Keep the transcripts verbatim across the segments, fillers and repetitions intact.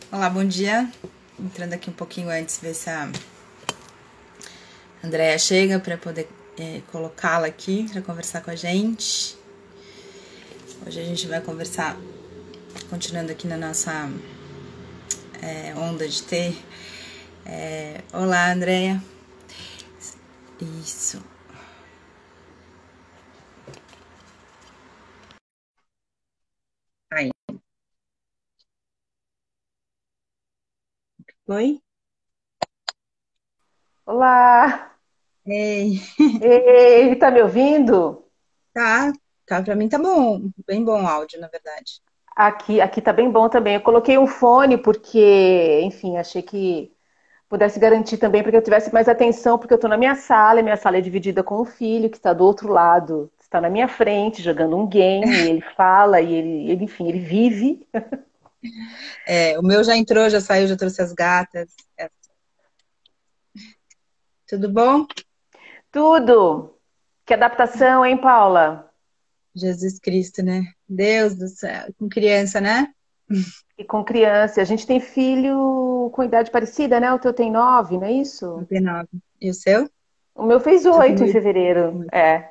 Olá, bom dia. Entrando aqui um pouquinho antes, ver se a Andrea chega para poder é, colocá-la aqui para conversar com a gente. Hoje a gente vai conversar, continuando aqui na nossa é, onda de ter. É, olá, Andrea. Isso. Aí. Oi? Olá! Ei. Ei, tá me ouvindo? Tá, tá, pra mim tá bom. Bem bom o áudio, na verdade. Aqui, aqui tá bem bom também. Eu coloquei um fone porque, enfim, achei que pudesse garantir também para que eu tivesse mais atenção, porque eu tô na minha sala, e minha sala é dividida com o filho que está do outro lado, está na minha frente jogando um game, e ele fala e ele, ele, enfim, ele vive. É, o meu já entrou, já saiu, já trouxe as gatas. É, tudo bom? Tudo. Que adaptação, hein, Paula? Jesus Cristo, né? Deus do céu. Com criança, né? E com criança. A gente tem filho com idade parecida, né? O teu tem nove, não é isso? trinta e nove. E o seu? O meu fez Já tem oito em oito. fevereiro. É.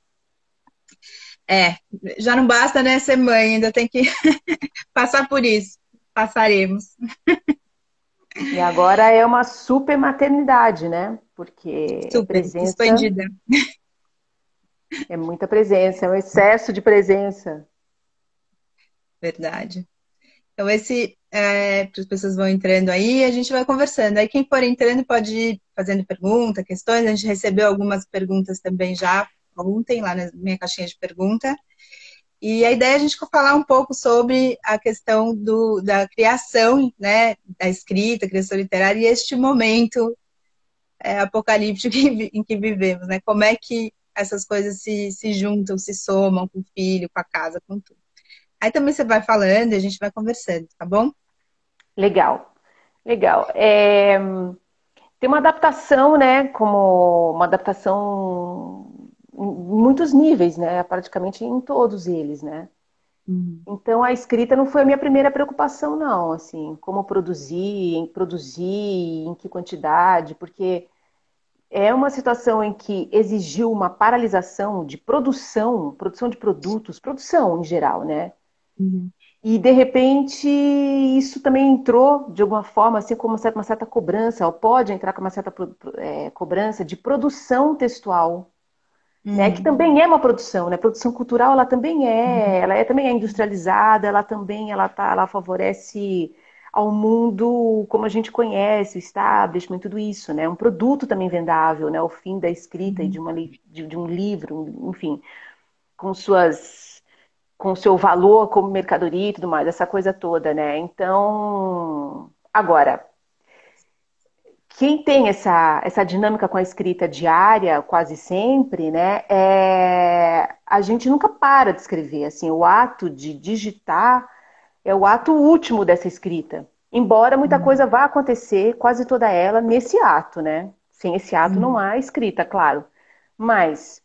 É, já não basta, né, ser mãe, ainda tem que passar por isso. Passaremos. E agora é uma super maternidade, né? Porque é Super, presença, expandida. é muita presença, é um excesso de presença. Verdade. Então, esse, é, as pessoas vão entrando aí e a gente vai conversando. Aí, quem for entrando pode ir fazendo pergunta, questões. A gente recebeu algumas perguntas também já ontem, lá na minha caixinha de pergunta. E a ideia é a gente falar um pouco sobre a questão do, da criação, né, da escrita, criação literária, e este momento é, apocalíptico em, vi- em que vivemos, né? Como é que essas coisas se, se juntam, se somam com o filho, com a casa, com tudo. Aí também você vai falando e a gente vai conversando, tá bom? Legal, legal. É, tem uma adaptação, né? Como uma adaptação em muitos níveis, né? Praticamente em todos eles, né? Uhum. Então a escrita não foi a minha primeira preocupação, não. Assim, como produzir, em produzir, em que quantidade, porque é uma situação em que exigiu uma paralisação de produção, produção de produtos, produção em geral, né? Uhum. E de repente isso também entrou de alguma forma, assim como uma certa, uma certa cobrança, ou pode entrar com uma certa é, cobrança de produção textual, né? Que Uhum. também é uma produção, né? Produção cultural, ela também é, Uhum. ela é também é industrializada, ela também ela tá, ela favorece ao mundo como a gente conhece, o establishment, tudo isso, né? Um produto também vendável, né? O fim da escrita e de, Uhum. uma, de, de um livro, enfim, com suas com seu valor como mercadoria e tudo mais, essa coisa toda, né? Então, agora, quem tem essa, essa dinâmica com a escrita diária, quase sempre, né, é, a gente nunca para de escrever. Assim, o ato de digitar é o ato último dessa escrita. Embora muita Uhum. coisa vá acontecer, quase toda ela, nesse ato, né? Sem esse ato não Uhum. há escrita, claro. Mas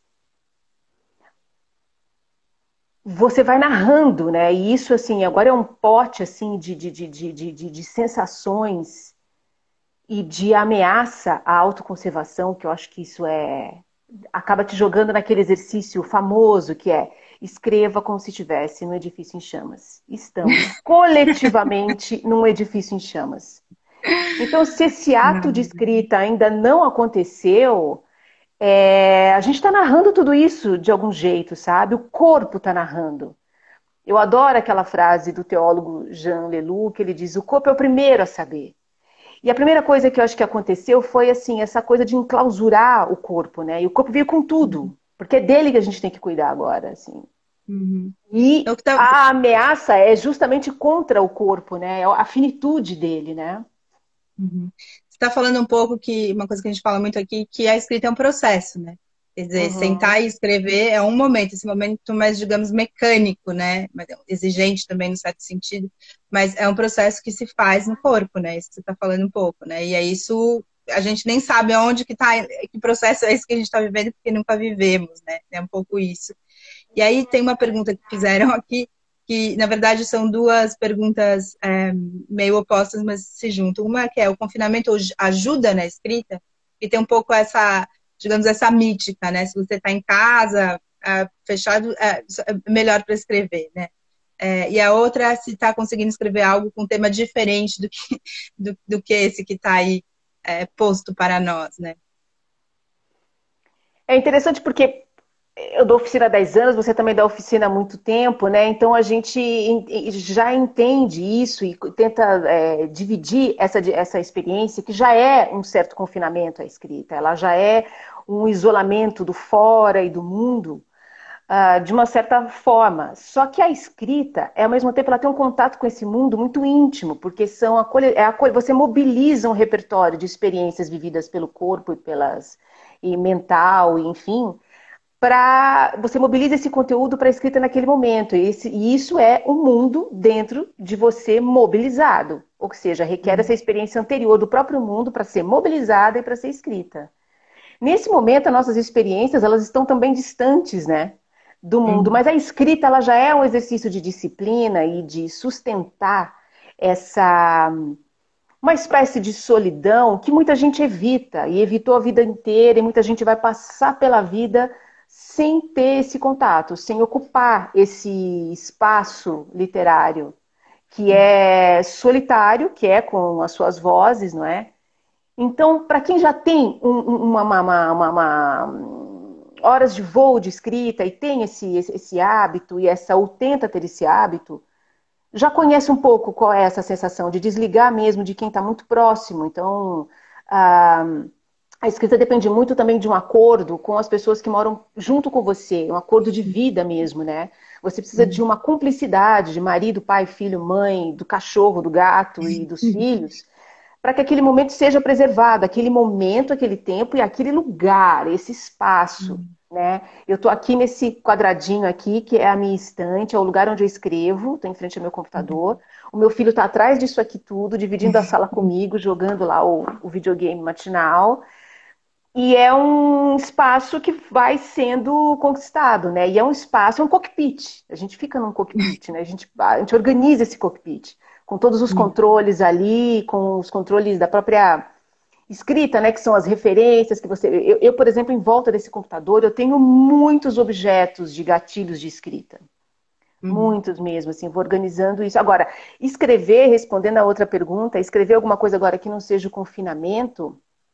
você vai narrando, né? E isso, assim, agora é um pote, assim, de, de, de, de, de, de de sensações e de ameaça à autoconservação, que eu acho que isso é acaba te jogando naquele exercício famoso que é escreva como se estivesse num edifício em chamas. Estamos coletivamente num edifício em chamas. Então, se esse ato de Não. escrita ainda não aconteceu, é, a gente está narrando tudo isso de algum jeito, sabe? O corpo está narrando. Eu adoro aquela frase do teólogo Jean Leloup, que ele diz: o corpo é o primeiro a saber. E a primeira coisa que eu acho que aconteceu foi assim, essa coisa de enclausurar o corpo, né? E o corpo veio com tudo, porque é dele que a gente tem que cuidar agora, assim. Uhum. É E o que tá, a ameaça é justamente contra o corpo, né? É a finitude dele, né? uhum. Você está falando um pouco que uma coisa que a gente fala muito aqui, que a escrita é um processo, né? Quer dizer, Uhum. sentar e escrever é um momento, esse momento mais, digamos, mecânico, né? Mas exigente também, no certo sentido, mas é um processo que se faz no corpo, né? Isso que você está falando um pouco, né? E é isso, a gente nem sabe aonde que tá, que processo é esse que a gente está vivendo, porque nunca vivemos, né? É um pouco isso. E aí tem uma pergunta que fizeram aqui, que, na verdade, são duas perguntas é, meio opostas, mas se juntam. Uma que é o confinamento ajuda na escrita, e tem um pouco essa, digamos, essa mítica, né? Se você está em casa, é, fechado, é, é melhor para escrever, né? É, e a outra é se está conseguindo escrever algo com um tema diferente do que, do, do que esse que está aí é, posto para nós, né? É interessante porque eu dou oficina há dez anos, você também dá oficina há muito tempo, né? Então a gente já entende isso e tenta é, dividir essa, essa experiência, que já é um certo confinamento à escrita, ela já é um isolamento do fora e do mundo, uh, de uma certa forma. Só que a escrita, ao mesmo tempo, ela tem um contato com esse mundo muito íntimo, porque são acolhe, é acolhe, você mobiliza um repertório de experiências vividas pelo corpo e pelas e mental, enfim, para você mobiliza esse conteúdo para a escrita naquele momento. E, esse, e isso é um mundo dentro de você mobilizado. Ou seja, requer essa experiência anterior do próprio mundo para ser mobilizada e para ser escrita. Nesse momento, as nossas experiências elas estão também distantes, né, do mundo. Mas a escrita ela já é um exercício de disciplina e de sustentar essa uma espécie de solidão que muita gente evita e evitou a vida inteira, e muita gente vai passar pela vida sem ter esse contato, sem ocupar esse espaço literário, que é solitário, que é com as suas vozes, não é? Então, para quem já tem um, uma, uma, uma, uma, horas de voo de escrita e tem esse, esse, esse hábito, e essa, ou tenta ter esse hábito, já conhece um pouco qual é essa sensação de desligar mesmo de quem está muito próximo. Então, a, a escrita depende muito também de um acordo com as pessoas que moram junto com você, um acordo de vida mesmo, né? Você precisa de uma cumplicidade de marido, pai, filho, mãe, do cachorro, do gato e dos filhos, para que aquele momento seja preservado, aquele momento, aquele tempo e aquele lugar, esse espaço. Né? Eu estou aqui nesse quadradinho aqui, que é a minha estante, é o lugar onde eu escrevo, estou em frente ao meu computador. O meu filho está atrás disso aqui tudo, dividindo a sala comigo, jogando lá o, o videogame matinal. E é um espaço que vai sendo conquistado, né? E é um espaço, é um cockpit. A gente fica num cockpit, né? A gente, a gente organiza esse cockpit, com todos os controles ali, com os controles da própria escrita, né, que são as referências que você... Eu, eu, por exemplo, em volta desse computador, eu tenho muitos objetos de gatilhos de escrita. Uhum. Muitos mesmo, assim, vou organizando isso. Agora, escrever, respondendo a outra pergunta, escrever alguma coisa agora que não seja o confinamento,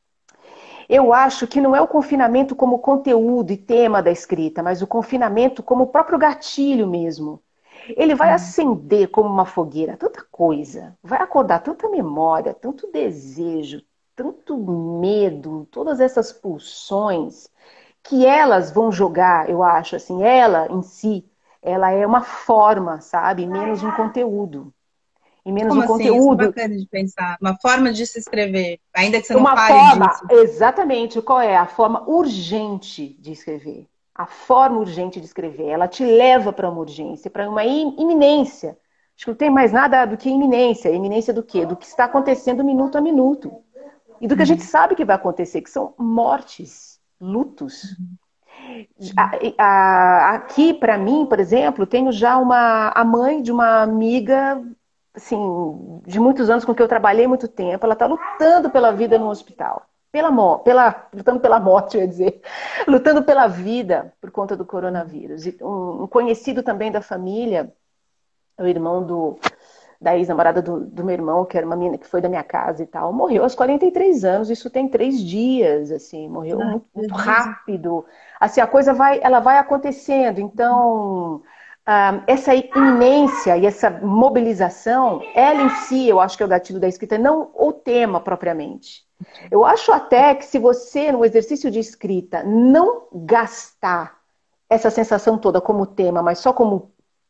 eu acho que não é o confinamento como conteúdo e tema da escrita, mas o confinamento como o próprio gatilho mesmo. Ele vai acender como uma fogueira tanta coisa, vai acordar tanta memória, tanto desejo, tanto medo, todas essas pulsões, que elas vão jogar, eu acho, assim, ela em si, ela é uma forma, sabe? Menos um conteúdo. E menos Como um assim? Isso é conteúdo. bacana de pensar. Uma forma de se escrever, ainda que você não Uma fale forma, disso. exatamente, qual é? A forma urgente de escrever. A forma urgente de escrever. Ela te leva para uma urgência, para uma iminência. Acho que não tem mais nada do que iminência. Iminência do quê? Do que está acontecendo minuto a minuto. E do que a gente sabe que vai acontecer, que são mortes, lutos. A, a, aqui, para mim, por exemplo, tenho já uma, a mãe de uma amiga, assim, de muitos anos com que eu trabalhei muito tempo. Ela está lutando pela vida no hospital. Pela, pela, lutando pela morte, eu ia dizer. Lutando pela vida por conta do coronavírus. E um, um conhecido também da família, o irmão do... da ex-namorada do, do meu irmão, que era uma menina que foi da minha casa e tal, morreu aos quarenta e três anos, isso tem três dias, assim, morreu ah, muito, muito rápido. Assim, a coisa vai, ela vai acontecendo, então, ah, essa iminência e essa mobilização, ela em si, eu acho que é o gatilho da escrita, não o tema propriamente. Eu acho até que se você, no exercício de escrita, não gastar essa sensação toda como tema, mas só como,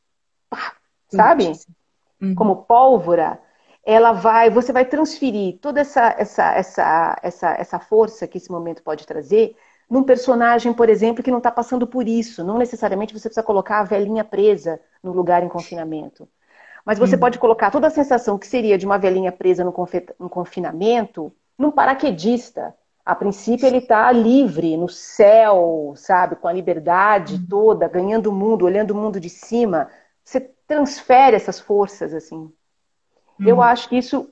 sabe? Como pólvora, ela vai, você vai transferir toda essa, essa, essa, essa, essa força que esse momento pode trazer num personagem, por exemplo, que não está passando por isso. Não necessariamente você precisa colocar a velhinha presa no lugar em confinamento. Mas você uhum. pode colocar toda a sensação que seria de uma velhinha presa no, no confinamento num paraquedista. A princípio ele está livre, no céu, sabe, com a liberdade toda, ganhando o mundo, olhando o mundo de cima. Você transfere essas forças, assim. Eu Uhum. acho que isso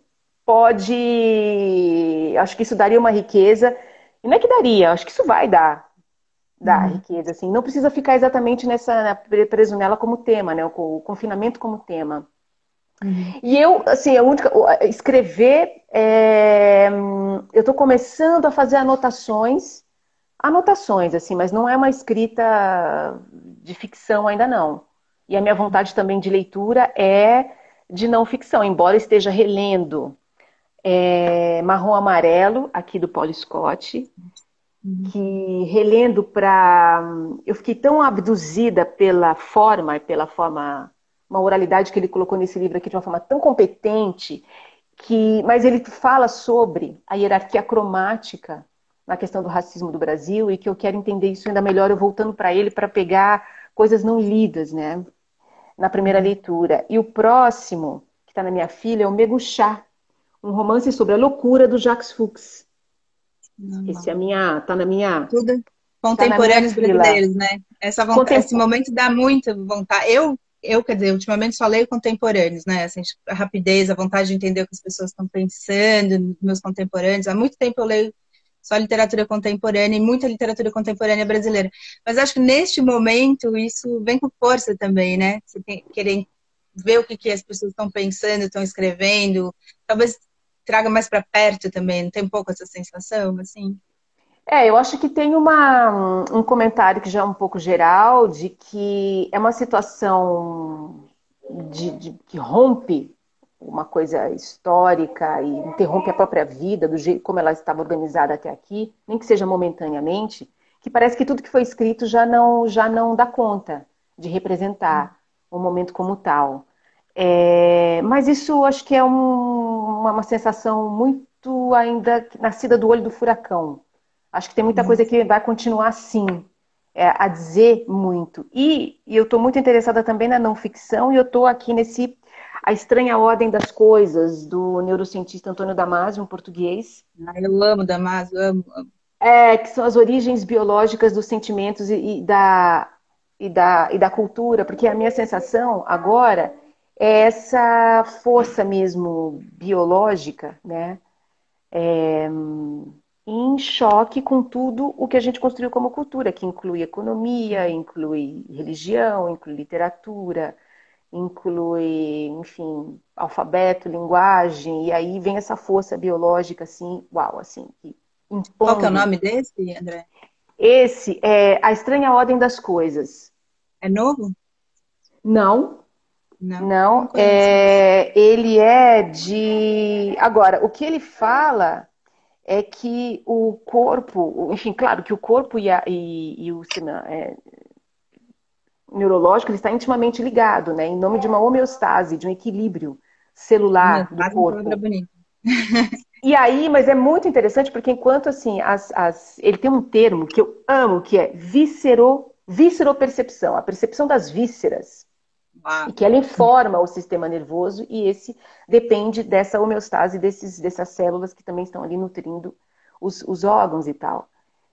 pode... Acho que isso daria uma riqueza. E não é que daria, acho que isso vai dar, dar Uhum. riqueza, assim. Não precisa ficar exatamente nessa, preso nela como tema, né? O, o confinamento como tema. Uhum. E eu, assim, a única... Escrever... é, eu estou começando a fazer anotações. Anotações, assim, mas não é uma escrita de ficção ainda não. E a minha vontade também de leitura é de não ficção, embora eu esteja relendo é, Marrom Amarelo, aqui do Paul Scott, Uhum. que relendo para... Eu fiquei tão abduzida pela forma, pela forma, uma oralidade que ele colocou nesse livro aqui de uma forma tão competente, que, mas ele fala sobre a hierarquia cromática na questão do racismo do Brasil e que eu quero entender isso ainda melhor, eu voltando para ele para pegar coisas não lidas, né, na primeira Uhum. leitura. E o próximo, que está na minha filha, é o Meguchá, um romance sobre a loucura do Jacques Fuchs. Esse é a Normal. minha, tá na minha, Tudo tá na minha contemporâneos fila. brasileiros, né? Essa vontade, Contem... esse momento dá muita vontade. Eu, eu, quer dizer, ultimamente só leio contemporâneos, né? Assim, a rapidez, a vontade de entender o que as pessoas estão pensando, meus contemporâneos. Há muito tempo eu leio só literatura contemporânea e muita literatura contemporânea brasileira. Mas acho que neste momento isso vem com força também, né? Você tem, querer ver o que, que as pessoas estão pensando, estão escrevendo. Talvez traga mais para perto também. Não tem um pouco essa sensação, assim? É, eu acho que tem uma, um comentário que já é um pouco geral, de que é uma situação de, de, que rompe uma coisa histórica e interrompe a própria vida, do jeito como ela estava organizada até aqui, nem que seja momentaneamente, que parece que tudo que foi escrito já não, já não dá conta de representar um momento como tal. É, mas isso acho que é um, uma, uma sensação muito ainda nascida do olho do furacão. Acho que tem muita Uhum. coisa que vai continuar assim, é, a dizer muito. E, e eu estou muito interessada também na não ficção, e eu estou aqui nesse A Estranha Ordem das Coisas, do neurocientista Antônio Damasio, um português, Ah, eu amo Damasio, amo, amo. é, que são as origens biológicas dos sentimentos e, e da, e, da, e da cultura, porque a minha sensação agora é essa força mesmo biológica, né? É, em choque com tudo o que a gente construiu como cultura, que inclui economia, inclui religião, inclui literatura, inclui, enfim, alfabeto, linguagem, e aí vem essa força biológica, assim, uau, assim, que Qual que é o impondo. nome desse, André? Esse é A Estranha Ordem das Coisas. É novo? Não, Não, não não, conheço. é, ele é de... Agora, o que ele fala é que o corpo, enfim, claro que o corpo e, a, e, e o é, neurológico ele está intimamente ligado, né, em nome de uma homeostase, de um equilíbrio celular do Homeostase é uma palavra corpo. bonita. E aí, mas é muito interessante porque enquanto assim, as, as, ele tem um termo que eu amo, que é viscero, visceropercepção, a percepção das vísceras, e Uau. que ela informa o sistema nervoso e esse depende dessa homeostase desses, dessas células que também estão ali nutrindo os, os órgãos e tal.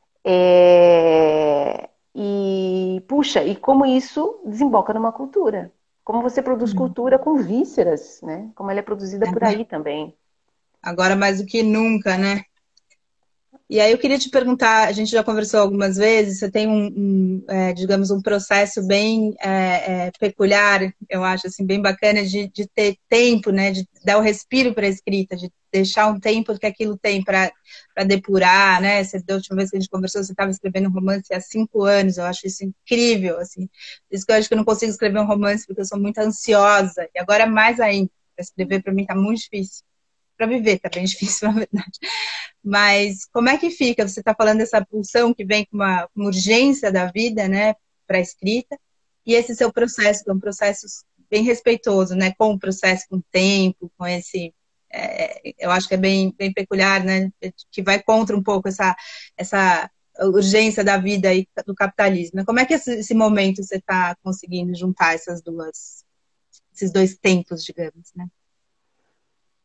É... E, puxa, e como isso desemboca numa cultura. Como você produz Hum. cultura com vísceras, né? Como ela é produzida por aí também. Agora mais do que nunca, né? E aí eu queria te perguntar, a gente já conversou algumas vezes, você tem um, um, é, digamos, um processo bem é, é, peculiar, eu acho, assim, bem bacana de, de ter tempo, né, de dar o respiro para a escrita, de deixar um tempo que aquilo tem para depurar, né? Você, da última vez que a gente conversou, você estava escrevendo um romance há cinco anos, eu acho isso incrível, assim. Por isso que eu acho que eu não consigo escrever um romance, porque eu sou muito ansiosa, e agora mais ainda, para escrever para mim está muito difícil. Para viver tá bem difícil, na verdade. Mas como é que fica? Você está falando dessa pulsão que vem com uma, uma urgência da vida, né, para a escrita, e esse seu processo, que é um processo bem respeitoso, né, com o processo, com o tempo, com esse, é, eu acho que é bem, bem peculiar, né, que vai contra um pouco essa, essa urgência da vida e do capitalismo. Né? Como é que esse, esse momento você está conseguindo juntar essas duas, esses dois tempos, digamos, né?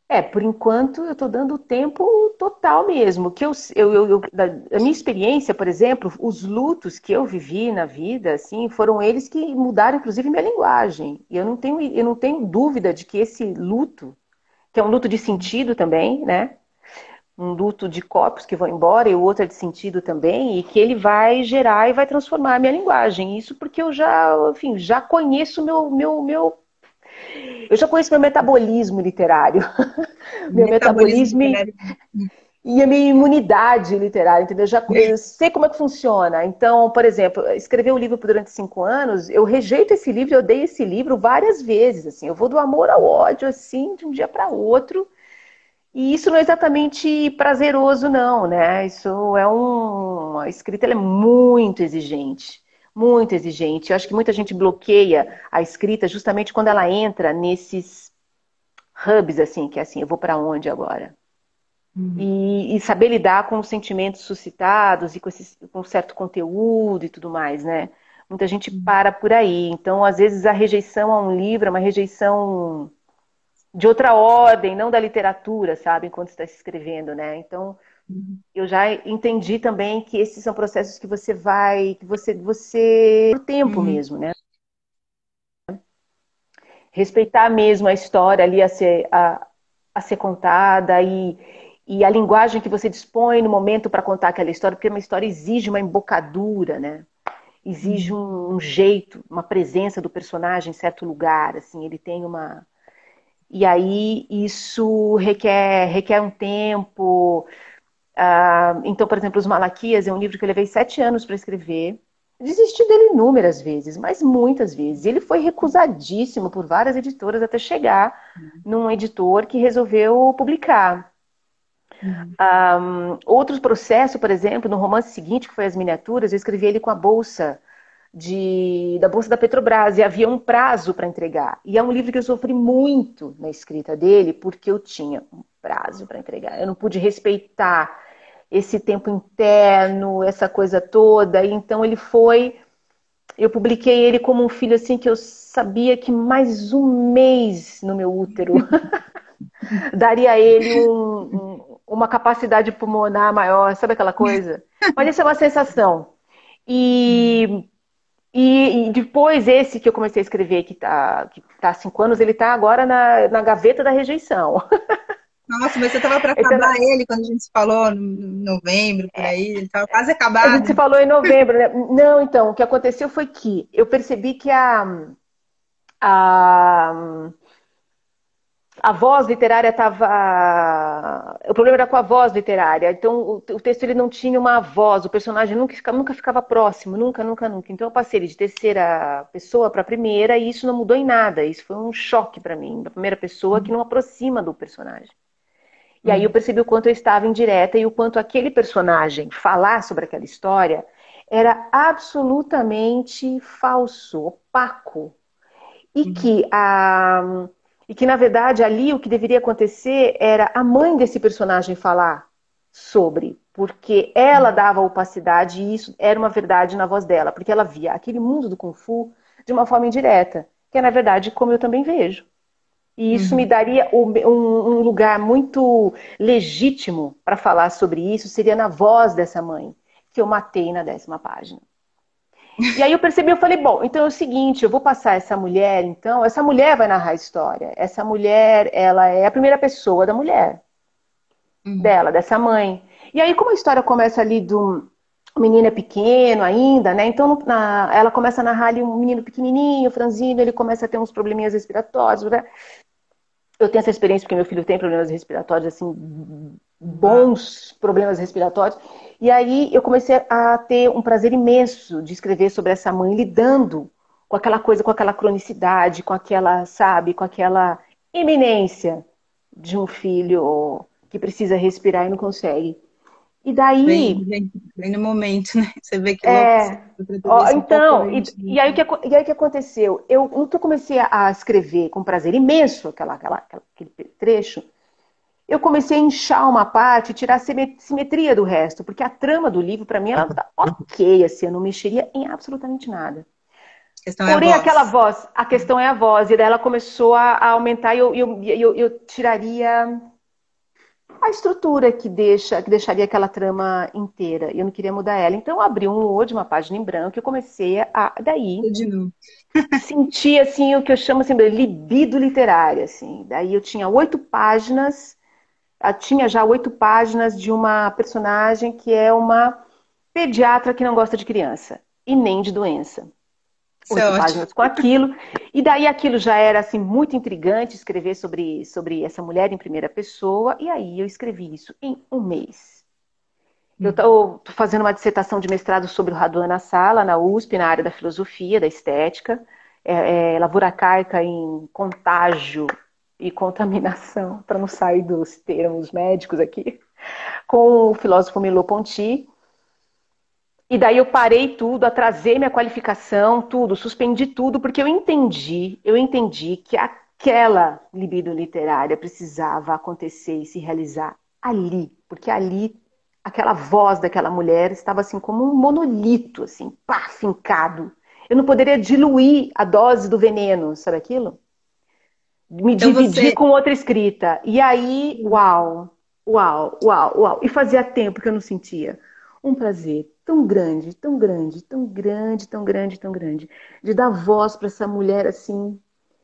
É, por enquanto eu estou dando tempo total mesmo. Que eu, eu, eu, eu- da, da minha experiência, por exemplo, os lutos que eu vivi na vida, assim, foram eles que mudaram, inclusive, minha linguagem. E eu não tenho, eu não tenho dúvida de que esse luto, que é um luto de sentido também, né? Um luto de corpos que vão embora e o outro é de sentido também, e que ele vai gerar e vai transformar a minha linguagem. Isso porque eu já, enfim, já conheço meu, meu, meu, eu já conheço meu metabolismo literário. Meu Metabolismo metabolismo literário. e a minha imunidade literária, entendeu? Eu já eu sei como é que funciona. Então, por exemplo, escrever um livro durante cinco anos, eu rejeito esse livro, eu odeio esse livro várias vezes. Assim, eu vou do amor ao ódio, assim, de um dia para outro. E isso não é exatamente prazeroso, não, né? Isso é um... A escrita ela é muito exigente. Muito exigente. Eu acho que muita gente bloqueia a escrita justamente quando ela entra nesses hubs, assim, que é assim, eu vou para onde agora? Uhum. E, e saber lidar com os sentimentos suscitados e com, esse, com certo conteúdo e tudo mais, né? Muita gente para por aí. Então, às vezes, a rejeição a um livro é uma rejeição de outra ordem, não da literatura, sabe? Enquanto está se escrevendo, né? Então, Uhum. eu já entendi também que esses são processos que você vai, que você, você, o tempo Uhum. mesmo, né? Respeitar mesmo a história ali a ser, a, a ser contada e, e a linguagem que você dispõe no momento para contar aquela história, porque uma história exige uma embocadura, né? Exige Uhum. um, um jeito, uma presença do personagem em certo lugar, assim, ele tem uma... E aí isso requer, requer um tempo. Ah, então, por exemplo, Os Malaquias é um livro que eu levei sete anos para escrever. Desisti dele inúmeras vezes, mas muitas vezes. Ele foi recusadíssimo por várias editoras até chegar num editor que resolveu publicar. Uhum. Um, outro processo, por exemplo, no romance seguinte, que foi As Miniaturas, eu escrevi ele com a bolsa de, da bolsa da Petrobras e havia um prazo para entregar. E é um livro que eu sofri muito na escrita dele, porque eu tinha um prazo para entregar. Eu não pude respeitar esse tempo interno, essa coisa toda. E então ele foi, eu publiquei ele como um filho assim que eu sabia que mais um mês no meu útero daria a ele um, um, uma capacidade pulmonar maior, sabe aquela coisa? Mas isso é uma sensação. E, e, e depois esse que eu comecei a escrever, que está que tá há cinco anos, ele está agora na, na gaveta da rejeição. Nossa, mas você estava para Então, acabar ele quando a gente se falou no novembro, por aí, ele estava quase a gente se acabado. falou em novembro, né? Não, então, o que aconteceu foi que eu percebi que a, a, a voz literária estava... O problema era com a voz literária. Então, o, o texto ele não tinha uma voz, o personagem nunca, fica, nunca ficava próximo, nunca, nunca, nunca. Então, eu passei ele de terceira pessoa para primeira e isso não mudou em nada. Isso foi um choque para mim, da primeira pessoa que não aproxima do personagem. E aí eu Uhum. percebi o quanto eu estava indireta e o quanto aquele personagem falar sobre aquela história era absolutamente falso, opaco. E Uhum. que, a, e que, na verdade, ali o que deveria acontecer era a mãe desse personagem falar sobre, porque ela dava opacidade e isso era uma verdade na voz dela, porque ela via aquele mundo do Kung Fu de uma forma indireta, que é, na verdade, como eu também vejo. E isso me Uhum. daria um, um lugar muito legítimo para falar sobre isso, seria na voz dessa mãe, que eu matei na décima página. E aí eu percebi, eu falei, bom, então é o seguinte, eu vou passar essa mulher, então, essa mulher vai narrar a história. Essa mulher, ela é a primeira pessoa da mulher, Uhum. dela, dessa mãe. E aí, como a história começa ali de um o menino é pequeno ainda, né? Então na, ela começa a narrar ali um menino pequenininho, franzino, ele começa a ter uns probleminhas respiratórios, né? Eu tenho essa experiência porque meu filho tem problemas respiratórios, assim, Uau. bons problemas respiratórios. E aí eu comecei a ter um prazer imenso de escrever sobre essa mãe lidando com aquela coisa, com aquela cronicidade, com aquela, sabe, com aquela iminência de um filho que precisa respirar e não consegue. E Bem, daí, bem, bem no momento, né? Você vê que louco, você é, tratou ó, isso um pouco então, e, antes. e aí o que, acon- e aí o que aconteceu? Eu, no que eu comecei a escrever com prazer imenso aquela, aquela, aquele trecho, eu comecei a inchar uma parte, tirar a simetria do resto, porque a trama do livro, para mim, ela tá ok, assim, eu não mexeria em absolutamente nada. questão é a Porém, aquela voz. voz, a questão é a voz, e daí ela começou a, a aumentar e eu, eu, eu, eu tiraria a estrutura que deixa, que deixaria aquela trama inteira. Eu não queria mudar ela. Então eu abri um Word, uma página em branco, e eu comecei a, daí, Tudo de novo. sentir assim o que eu chamo assim, de libido literária. Assim. Daí eu tinha oito páginas, eu tinha já oito páginas de uma personagem que é uma pediatra que não gosta de criança e nem de doença. Isso é Oito ótimo. páginas com aquilo. E daí aquilo já era assim muito intrigante, escrever sobre, sobre essa mulher em primeira pessoa. E aí eu escrevi isso em um mês. Eu Uhum. estou fazendo uma dissertação de mestrado sobre o Raduan Nassar, na U S P, na área da filosofia, da estética. É, é, lavoura arcaica em contágio e contaminação, para não sair dos termos médicos aqui, com o filósofo Merleau-Ponty. E daí eu parei tudo, atrasei minha qualificação, tudo, suspendi tudo, porque eu entendi, eu entendi que aquela libido literária precisava acontecer e se realizar ali, porque ali aquela voz daquela mulher estava assim como um monolito, assim, pá, fincado. Eu não poderia diluir a dose do veneno, sabe aquilo? Me Então dividir você. com outra escrita. E aí, uau, uau, uau, uau. E fazia tempo que eu não sentia um prazer tão grande, tão grande, tão grande, tão grande, tão grande, de dar voz para essa mulher assim,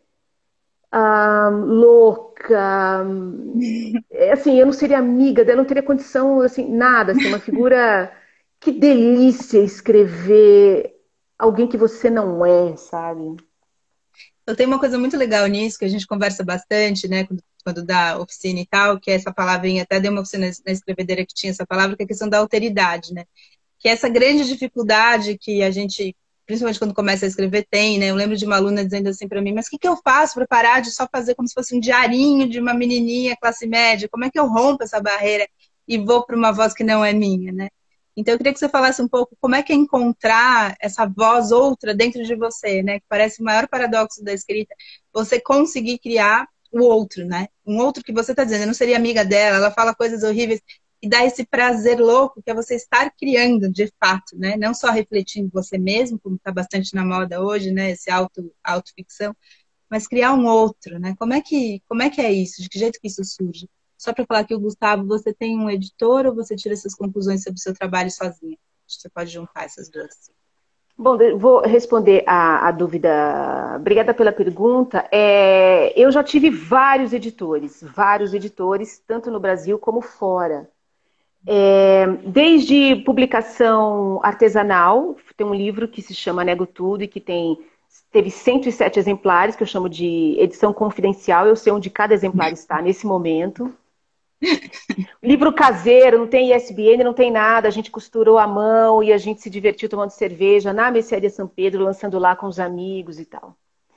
ah, louca. É, assim, eu não seria amiga dela, não teria condição, assim, nada, assim, uma figura. Que delícia escrever alguém que você não é, sabe? Eu tenho uma coisa muito legal nisso, que a gente conversa bastante, né, quando, quando dá oficina e tal, que é essa palavrinha, até dei uma oficina na escrevedeira que tinha essa palavra, que é a questão da alteridade, né? Que é essa grande dificuldade que a gente, principalmente quando começa a escrever, tem, né? Eu lembro de uma aluna dizendo assim para mim, mas o que, que eu faço para parar de só fazer como se fosse um diarinho de uma menininha classe média? Como é que eu rompo essa barreira e vou para uma voz que não é minha, né? Então, eu queria que você falasse um pouco como é que é encontrar essa voz outra dentro de você, né? Que parece o maior paradoxo da escrita, você conseguir criar o outro, né? Um outro que você está dizendo, eu não seria amiga dela, ela fala coisas horríveis, e dá esse prazer louco que é você estar criando de fato, né? Não só refletindo você mesmo, como está bastante na moda hoje, né? Esse auto, autoficção, mas criar um outro, né? Como é que, como é que é isso? De que jeito que isso surge? Só para falar que o Gustavo, você tem um editor ou você tira essas conclusões sobre o seu trabalho sozinha? Acho que você pode juntar essas duas. Bom, vou responder a, a dúvida. Obrigada pela pergunta. É, eu já tive vários editores, vários editores, tanto no Brasil como fora. É, desde publicação artesanal, tem um livro que se chama Nego Tudo e que tem, teve cento e sete exemplares, que eu chamo de edição confidencial. Eu sei onde cada exemplar está nesse momento. Livro caseiro, não tem I S B N, não tem nada. A gente costurou à mão e a gente se divertiu tomando cerveja na Mercearia São Pedro, lançando lá com os amigos e tal.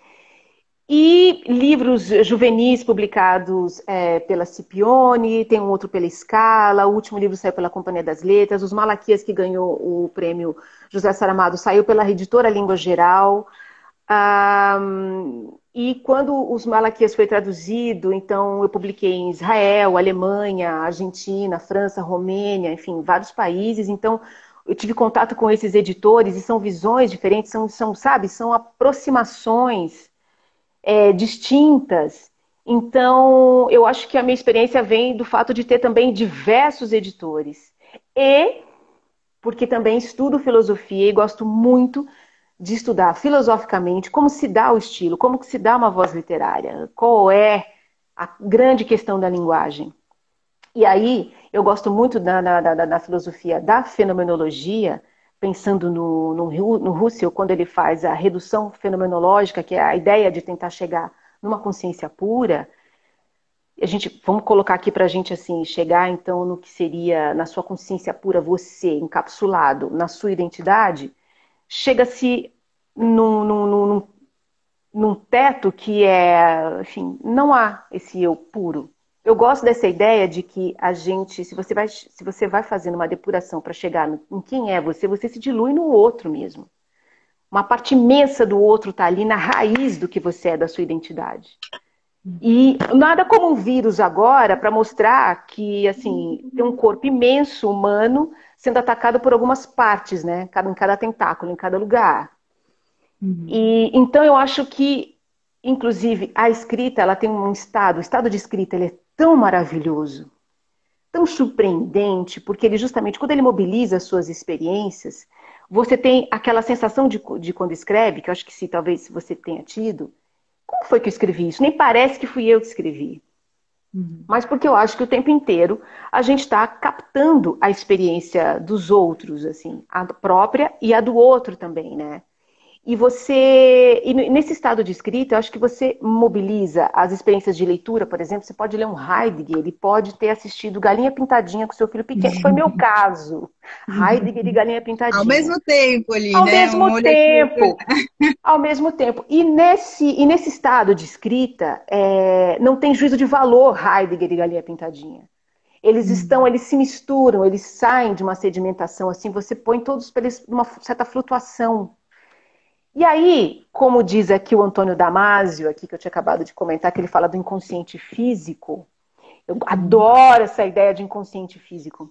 E livros juvenis publicados é, pela Scipione, tem um outro pela Scala, o último livro saiu pela Companhia das Letras, Os Malaquias, que ganhou o prêmio José Saramago, saiu pela editora Língua Geral. Ah, e quando Os Malaquias foi traduzido, então eu publiquei em Israel, Alemanha, Argentina, França, Romênia, enfim, vários países. Então eu tive contato com esses editores e são visões diferentes, são, são sabe, são aproximações é, distintas. Então eu acho que a minha experiência vem do fato de ter também diversos editores. E porque também estudo filosofia e gosto muito de estudar filosoficamente como se dá o estilo, como que se dá uma voz literária, qual é a grande questão da linguagem. E aí, eu gosto muito da, da, da, da filosofia da fenomenologia, pensando no, no, no Husserl, quando ele faz a redução fenomenológica, que é a ideia de tentar chegar numa consciência pura. A gente, vamos colocar aqui para a gente assim, chegar então no que seria, na sua consciência pura, você encapsulado na sua identidade, chega-se num, num, num, num teto que é, enfim, não há esse eu puro. Eu gosto dessa ideia de que a gente, se você vai, se você vai fazendo uma depuração para chegar no, em quem é você, você se dilui no outro mesmo. Uma parte imensa do outro está ali na raiz do que você é, da sua identidade. E nada como um vírus agora para mostrar que, assim, tem um corpo imenso humano sendo atacado por algumas partes, né? Cada, em cada tentáculo, em cada lugar. Uhum. E então eu acho que, inclusive, a escrita, ela tem um estado, o estado de escrita, ele é tão maravilhoso, tão surpreendente, porque ele justamente, quando ele mobiliza as suas experiências, você tem aquela sensação de, de quando escreve, que eu acho que se talvez você tenha tido, como foi que eu escrevi isso? Nem parece que fui eu que escrevi. Uhum. Mas porque eu acho que o tempo inteiro a gente está captando a experiência dos outros, assim, a própria e a do outro também, né? E você, e nesse estado de escrita, eu acho que você mobiliza as experiências de leitura, por exemplo, você pode ler um Heidegger, ele pode ter assistido Galinha Pintadinha com seu filho pequeno, que foi meu caso. Heidegger e Galinha Ao Pintadinha. mesmo tempo ali, Ao né? Um mesmo olho aqui, outro tempo, olhar. ao mesmo tempo. E nesse, e nesse estado de escrita, é, não tem juízo de valor Heidegger e Galinha Pintadinha. Eles estão, Uhum. eles se misturam, eles saem de uma sedimentação assim, você põe todos eles numa certa flutuação. E aí, como diz aqui o Antônio Damasio, aqui que eu tinha acabado de comentar, que ele fala do inconsciente físico, eu Uhum. adoro essa ideia de inconsciente físico.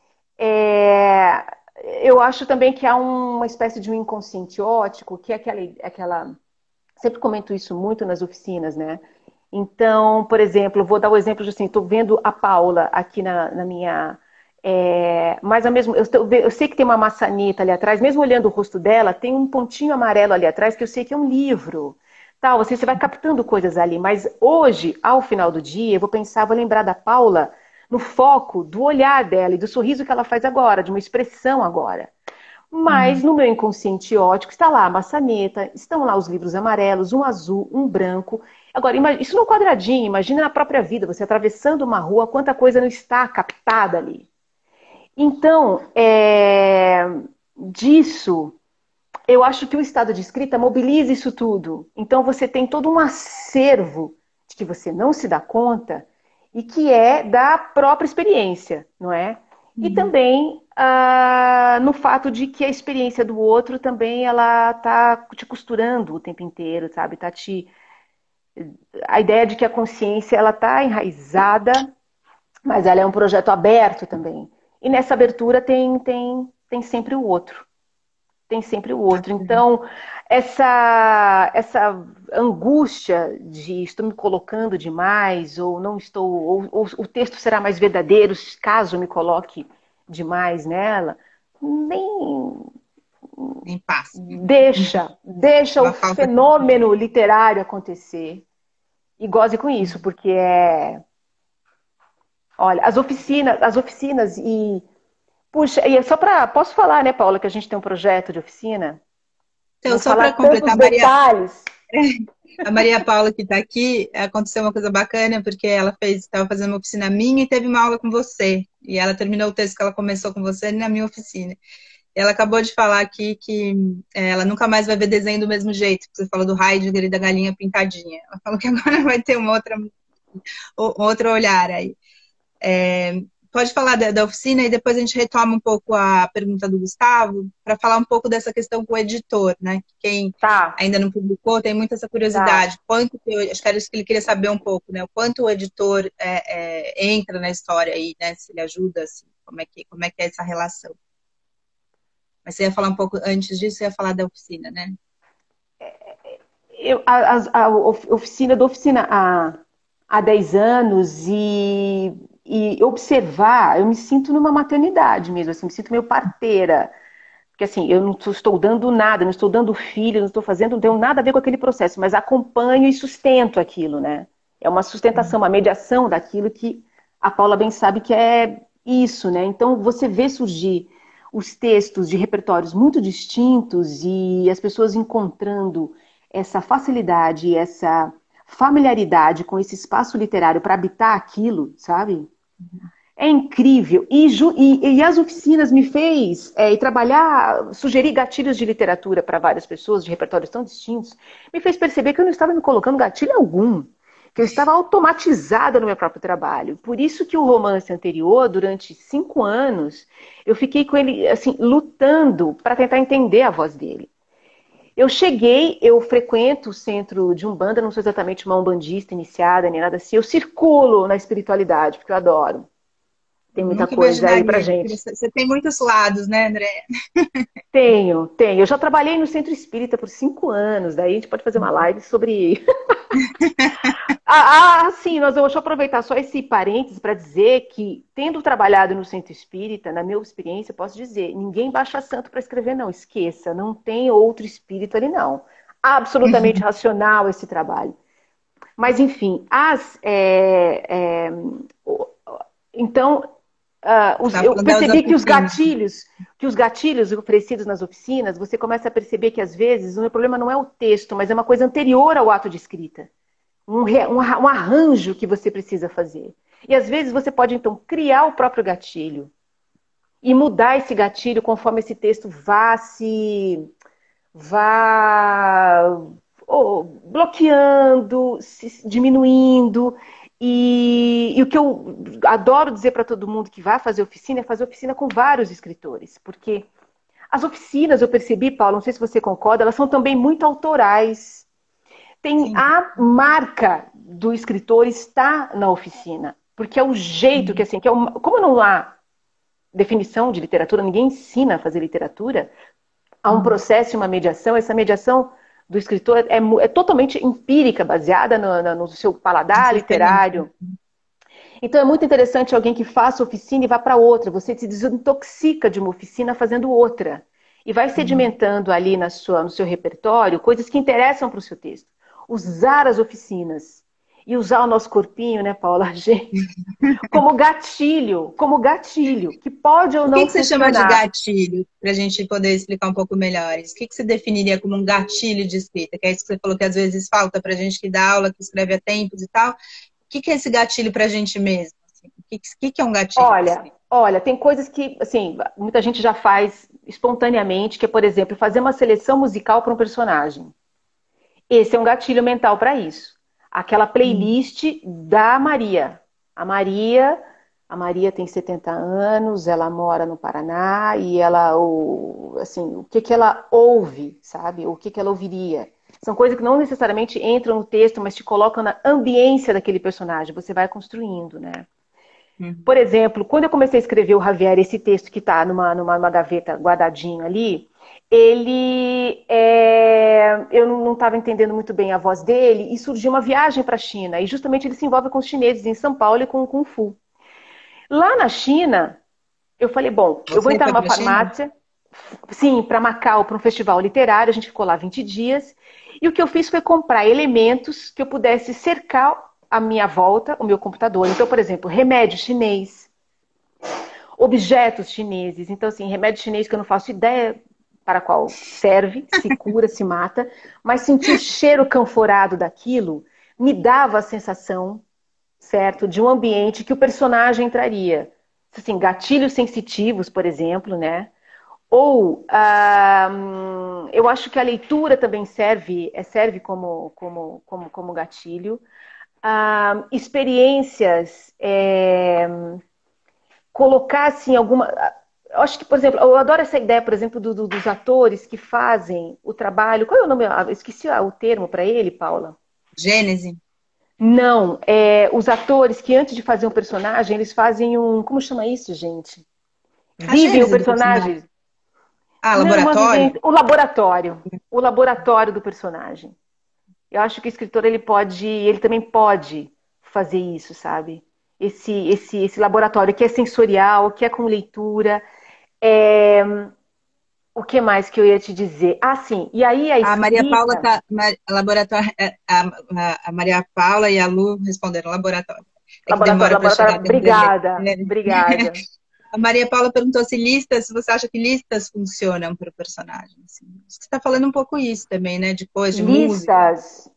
É, eu acho também que há uma espécie de um inconsciente ótico, que é aquela, aquela. Sempre comento isso muito nas oficinas, né? Então, por exemplo, vou dar o exemplo de assim, estou vendo a Paula aqui na, na minha. É, mas ao mesmo, eu, tô, eu sei que tem uma maçaneta ali atrás, mesmo olhando o rosto dela, tem um pontinho amarelo ali atrás que eu sei que é um livro. Tal, você, você vai captando coisas ali, mas hoje, ao final do dia, eu vou pensar, vou lembrar da Paula no foco do olhar dela e do sorriso que ela faz agora, de uma expressão agora. Mas Uhum. no meu inconsciente ótico está lá a maçaneta, estão lá os livros amarelos, um azul, um branco. Agora, isso no quadradinho, imagina na própria vida, você atravessando uma rua, quanta coisa não está captada ali. Então, é, disso, eu acho que o estado de escrita mobiliza isso tudo. Então, você tem todo um acervo de que você não se dá conta e que é da própria experiência, não é? E Uhum. também ah, no fato de que a experiência do outro também ela tá te costurando o tempo inteiro, sabe? Tá te a ideia de que a consciência ela tá enraizada, mas ela é um projeto aberto também. E nessa abertura tem tem tem sempre o outro. Tem sempre o outro. Bacana. Então, essa essa angústia de estou me colocando demais ou não estou ou, ou o texto será mais verdadeiro caso eu me coloque demais nela, nem Em paz. deixa, deixa o Uma falta de fenômeno literário acontecer e goze com isso, porque é, olha, as oficinas, as oficinas e puxa, e é só para posso falar, né, Paula, que a gente tem um projeto de oficina? Então, Não só para falar tantos completar, Maria, detalhes. a Maria Paula que está aqui, aconteceu uma coisa bacana, porque ela fez, estava fazendo uma oficina minha e teve uma aula com você. E ela terminou o texto que ela começou com você na minha oficina. Ela acabou de falar aqui que é, ela nunca mais vai ver desenho do mesmo jeito. Você falou do Heidegger e da galinha pintadinha. Ela falou que agora vai ter uma outra, um outro olhar aí. É, pode falar da, da oficina e depois a gente retoma um pouco a pergunta do Gustavo para falar um pouco dessa questão com o editor, né? Quem Tá, ainda não publicou tem muita essa tá. curiosidade. Quanto que eu, acho que era isso que ele queria saber um pouco, né? O quanto o editor é, é, entra na história aí, né? Se ele ajuda, assim, como é que como é que é essa relação? Mas você ia falar um pouco antes disso, você ia falar da oficina, né? Eu, a, a, a oficina da oficina há, há dez anos e, e observar, eu me sinto numa maternidade mesmo, assim, me sinto meio parteira. Porque assim, eu não estou dando nada, não estou dando filho, não estou fazendo, não tenho nada a ver com aquele processo, mas acompanho e sustento aquilo, né? É uma sustentação, uma mediação daquilo que a Paula bem sabe que é isso, né? Então você vê surgir os textos de repertórios muito distintos e as pessoas encontrando essa facilidade, essa familiaridade com esse espaço literário para habitar aquilo, sabe? É incrível. E, e, e as oficinas me fez é, e trabalhar, sugerir gatilhos de literatura para várias pessoas, de repertórios tão distintos, me fez perceber que eu não estava me colocando gatilho algum, que eu estava automatizada no meu próprio trabalho. Por isso que o romance anterior, durante cinco anos, eu fiquei com ele, assim, lutando para tentar entender a voz dele. Eu cheguei, eu frequento o centro de Umbanda, não sou exatamente uma umbandista iniciada, nem nada assim, eu circulo na espiritualidade, porque eu adoro. Tem muita Nunca coisa aí pra imaginaria. gente. Você tem muitos lados, né, André? Tenho, tenho. Eu já trabalhei no Centro Espírita por cinco anos, daí a gente pode fazer uma live sobre. Ah, ah, sim, nós vamos aproveitar só esse parênteses para dizer que, tendo trabalhado no Centro Espírita, na minha experiência, posso dizer, ninguém baixa santo para escrever, não. Esqueça, não tem outro espírito ali, não. Absolutamente racional esse trabalho. Mas, enfim, as, é, é, então, uh, os, Estava eu falando das percebi que os oficinas. gatilhos, que os gatilhos oferecidos nas oficinas, você começa a perceber que, às vezes, o meu problema não é o texto, mas é uma coisa anterior ao ato de escrita. Um, um, um arranjo que você precisa fazer. E, às vezes, você pode, então, criar o próprio gatilho e mudar esse gatilho conforme esse texto vá se... vá oh, bloqueando, se diminuindo. E, e o que eu adoro dizer para todo mundo que vai fazer oficina é fazer oficina com vários escritores, porque as oficinas, eu percebi, Paulo, não sei se você concorda, elas são também muito autorais. Tem Sim. a marca do escritor está na oficina, porque é o jeito que, assim, que é uma, como não há definição de literatura, ninguém ensina a fazer literatura, há um processo, uma mediação, essa mediação do escritor é, é totalmente empírica, baseada no, no, no seu paladar literário. Então é muito interessante alguém que faça oficina e vá para outra. Você se desintoxica de uma oficina fazendo outra. E vai sedimentando ali na sua, no seu repertório coisas que interessam para o seu texto. Usar as oficinas e usar o nosso corpinho, né, Paula, gente, como gatilho, como gatilho, que pode ou O que não que você chama de funcionar. gatilho, para a gente poder explicar um pouco melhor isso? O que que você definiria como um gatilho de escrita? Que é isso que você falou que às vezes falta para a gente que dá aula, que escreve há tempos e tal. O que que é esse gatilho para a gente mesmo? Assim, o que, que que é um gatilho de Olha, escrita? olha, tem coisas que, assim, muita gente já faz espontaneamente, que é, por exemplo, fazer uma seleção musical para um personagem. Esse é um gatilho mental para isso. Aquela Hum. playlist da Maria. A Maria, a Maria tem setenta anos, ela mora no Paraná e ela, o, assim, o que que ela ouve, sabe? O que que ela ouviria? São coisas que não necessariamente entram no texto, mas te colocam na ambiência daquele personagem. Você vai construindo, né? Hum. Por exemplo, quando eu comecei a escrever o Javier, esse texto que está numa, numa, numa gaveta guardadinho ali, ele é, eu não estava entendendo muito bem a voz dele e surgiu uma viagem para a China. E justamente ele se envolve com os chineses em São Paulo e com o Kung Fu. Lá na China, eu falei, bom, eu vou Você entrar foi numa para a China? farmácia, sim, para Macau, para um festival literário, a gente ficou lá vinte dias, e o que eu fiz foi comprar elementos que eu pudesse cercar a minha volta, o meu computador. Então, por exemplo, remédio chinês, objetos chineses. Então, assim, remédio chinês que eu não faço ideia para qual serve, se cura, se mata, mas sentir o cheiro canforado daquilo me dava a sensação, certo, de um ambiente que o personagem entraria. Assim, gatilhos sensitivos, por exemplo, né? Ou ah, eu acho que a leitura também serve, serve como, como, como, como gatilho. Ah, experiências, é, colocar assim alguma. Eu acho que, por exemplo, eu adoro essa ideia, por exemplo, do, do, dos atores que fazem o trabalho. Qual é o nome? Eu esqueci o termo para ele, Paula. Gênese. Não, é, os atores que antes de fazer um personagem, eles fazem um. Como chama isso, gente? A Vivem o gênese do personagem. personagem. Ah, Não, uma laboratório? vivência. O laboratório. O laboratório do personagem. Eu acho que o escritor ele pode, ele também pode fazer isso, sabe? Esse, esse, esse laboratório que é sensorial, que é com leitura. É... O que mais que eu ia te dizer? Ah, sim. E aí a A Maria Paula escrita. tá. Ma- Laboratório, é, a, a, a Maria Paula e a Lu responderam laboratório. É que Laboratório, demora para chegar laboratório. até onde eu ler. Obrigada, obrigada. A Maria Paula perguntou se listas, se você acha que listas funcionam para o personagem. Assim. Você está falando um pouco isso também, né? De coisa, de música. Listas,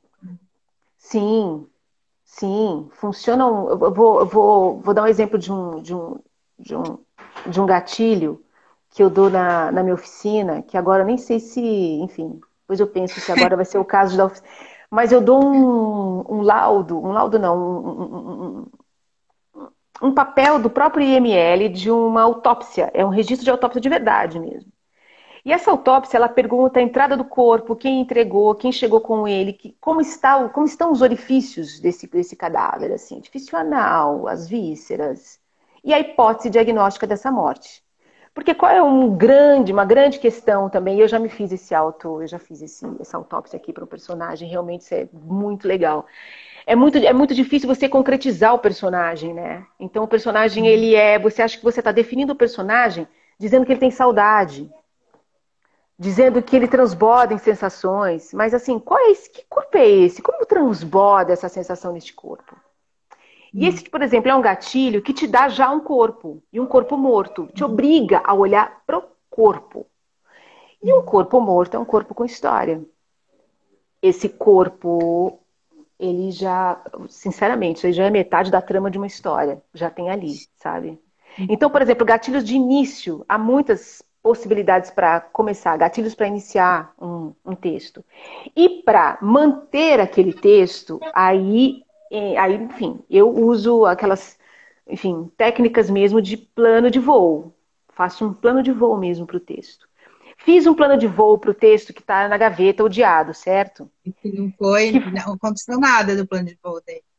sim, sim, funcionam. Eu vou, eu vou, vou dar um exemplo de um, de um, de um, de um gatilho que eu dou na, na minha oficina, que agora eu nem sei se, enfim, depois eu penso se agora vai ser o caso da oficina. Mas eu dou um, um laudo, um laudo não, um, um, um um papel do próprio I M L de uma autópsia, é um registro de autópsia de verdade mesmo. E essa autópsia, ela pergunta a entrada do corpo, quem entregou, quem chegou com ele, que, como, está, como estão os orifícios desse, desse cadáver, assim, orifício anal, as vísceras. e a hipótese diagnóstica dessa morte. Porque qual é um grande, uma grande questão também, eu já me fiz esse auto, eu já fiz esse, essa autópsia aqui para um personagem, realmente isso é muito legal. É muito, é muito difícil você concretizar o personagem, né? Então o personagem, ele é, você acha que você está definindo o personagem dizendo que ele tem saudade, dizendo que ele transborda em sensações, mas assim, qual é esse, que corpo é esse? Como transborda essa sensação neste corpo? E esse, por exemplo, é um gatilho que te dá já um corpo, e um corpo morto, te obriga a olhar para o corpo. E um corpo morto é um corpo com história. Esse corpo, ele já, sinceramente, isso já é metade da trama de uma história, já tem ali, sabe? Então, por exemplo, gatilhos de início, há muitas possibilidades para começar, gatilhos para iniciar um, um texto. E para manter aquele texto, aí, aí, enfim, eu uso aquelas, enfim, técnicas mesmo de plano de voo. Faço um plano de voo mesmo para o texto. Fiz um plano de voo para o texto que está na gaveta, odiado, certo? E que não foi, Que... não aconteceu nada do plano de voo dele.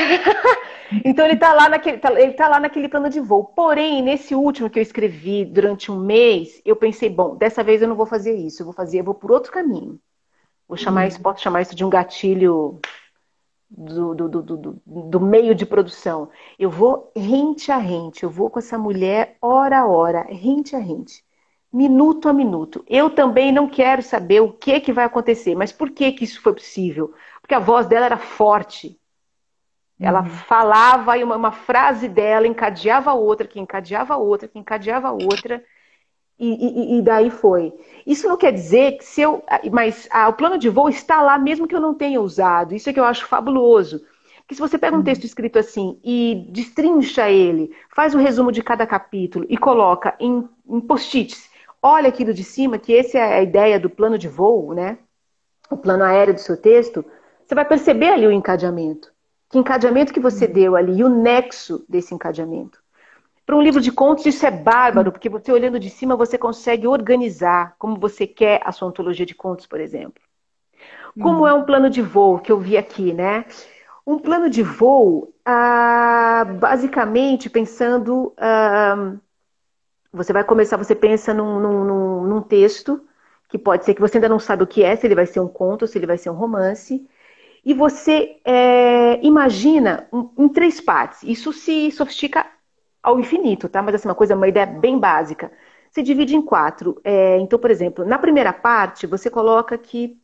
Então ele está lá, naquele, ele tá lá naquele plano de voo. Porém, nesse último que eu escrevi durante um mês, eu pensei, bom, dessa vez eu não vou fazer isso, eu vou fazer, eu vou por outro caminho. Vou chamar Hum. isso, posso chamar isso de um gatilho do, do, do, do, do meio de produção. Eu vou rente a rente, eu vou com essa mulher hora a hora, rente a rente, minuto a minuto. Eu também não quero saber o que, que vai acontecer, mas por que, que isso foi possível? Porque a voz dela era forte. Ela uhum. falava e uma, uma frase dela encadeava outra, que encadeava outra, que encadeava outra, e, e, e daí foi. Isso não quer dizer que se eu... Mas ah, o plano de voo está lá mesmo que eu não tenha usado. Isso é que eu acho fabuloso. Porque se você pega um texto escrito assim e destrincha ele, faz um resumo de cada capítulo e coloca em, em post-its, olha aquilo de cima, que essa é a ideia do plano de voo, né? O plano aéreo do seu texto, você vai perceber ali o encadeamento. Que encadeamento que você deu ali e o nexo desse encadeamento. Para um livro de contos isso é bárbaro, porque você olhando de cima você consegue organizar como você quer a sua antologia de contos, por exemplo. Como é um plano de voo que eu vi aqui, né? Um plano de voo, ah, basicamente pensando, ah, você vai começar, você pensa num, num, num texto, que pode ser que você ainda não sabe o que é, se ele vai ser um conto, se ele vai ser um romance. E você é, imagina um, em três partes. Isso se sofistica ao infinito, tá? Mas assim, uma coisa, uma ideia bem básica. Você divide em quatro. É, então, por exemplo, na primeira parte, você coloca que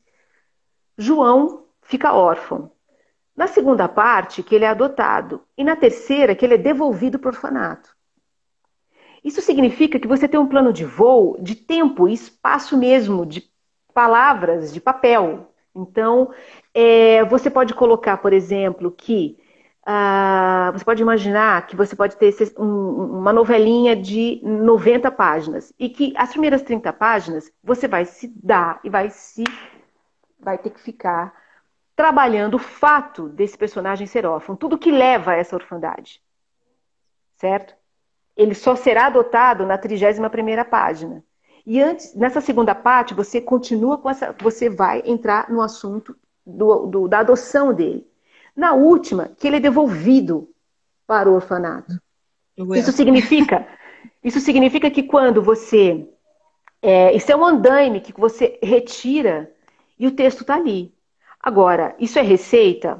João fica órfão. Na segunda parte, que ele é adotado. E na terceira, que ele é devolvido para o orfanato. Isso significa que você tem um plano de voo de tempo e espaço mesmo, de palavras, de papel. Então, é, você pode colocar, por exemplo, que ah, você pode imaginar que você pode ter um, uma novelinha de noventa páginas e que as primeiras trinta páginas você vai se dar e vai, se, vai ter que ficar trabalhando o fato desse personagem ser órfão, tudo que leva a essa orfandade, certo? Ele só será adotado na trigésima primeira página. E antes, nessa segunda parte, você continua com essa. Você vai entrar no assunto do, do, da adoção dele. Na última, que ele é devolvido para o orfanato. Isso significa, isso significa que quando você. É, isso é um andaime que você retira e o texto está ali. Agora, isso é receita?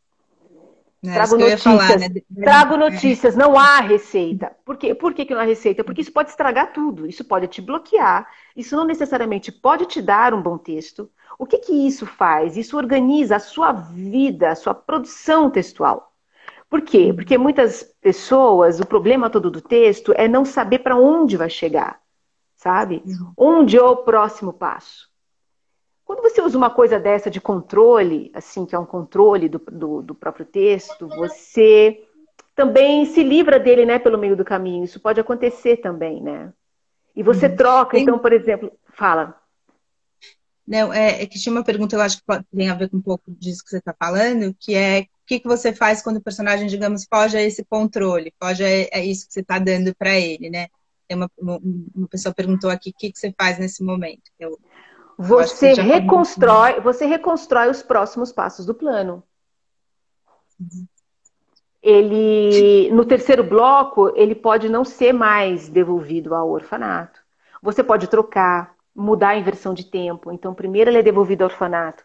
É, trago notícias, falar, né? trago notícias, não há receita. Por quê? Por que, que não há receita? Porque isso pode estragar tudo, isso pode te bloquear, isso não necessariamente pode te dar um bom texto. O que, que isso faz? Isso organiza a sua vida, a sua produção textual. Por quê? Porque muitas pessoas, o problema todo do texto é não saber para onde vai chegar, sabe? Onde é o próximo passo. Quando você usa uma coisa dessa de controle, assim, que é um controle do, do, do próprio texto, você também se livra dele, né, pelo meio do caminho. Isso pode acontecer também, né? E você uhum. troca, tem... então, por exemplo, fala. Não, é, é que tinha uma pergunta, eu acho que pode, tem a ver com um pouco disso que você está falando, que é o que, que você faz quando o personagem, digamos, foge a esse controle, foge a, a isso que você está dando para ele, né? Tem uma, uma pessoa perguntou aqui o que, que você faz nesse momento. Eu, Você reconstrói, você reconstrói os próximos passos do plano. ele, no terceiro bloco, ele pode não ser mais devolvido ao orfanato. Você pode trocar, mudar a inversão de tempo. Então, primeiro ele é devolvido ao orfanato,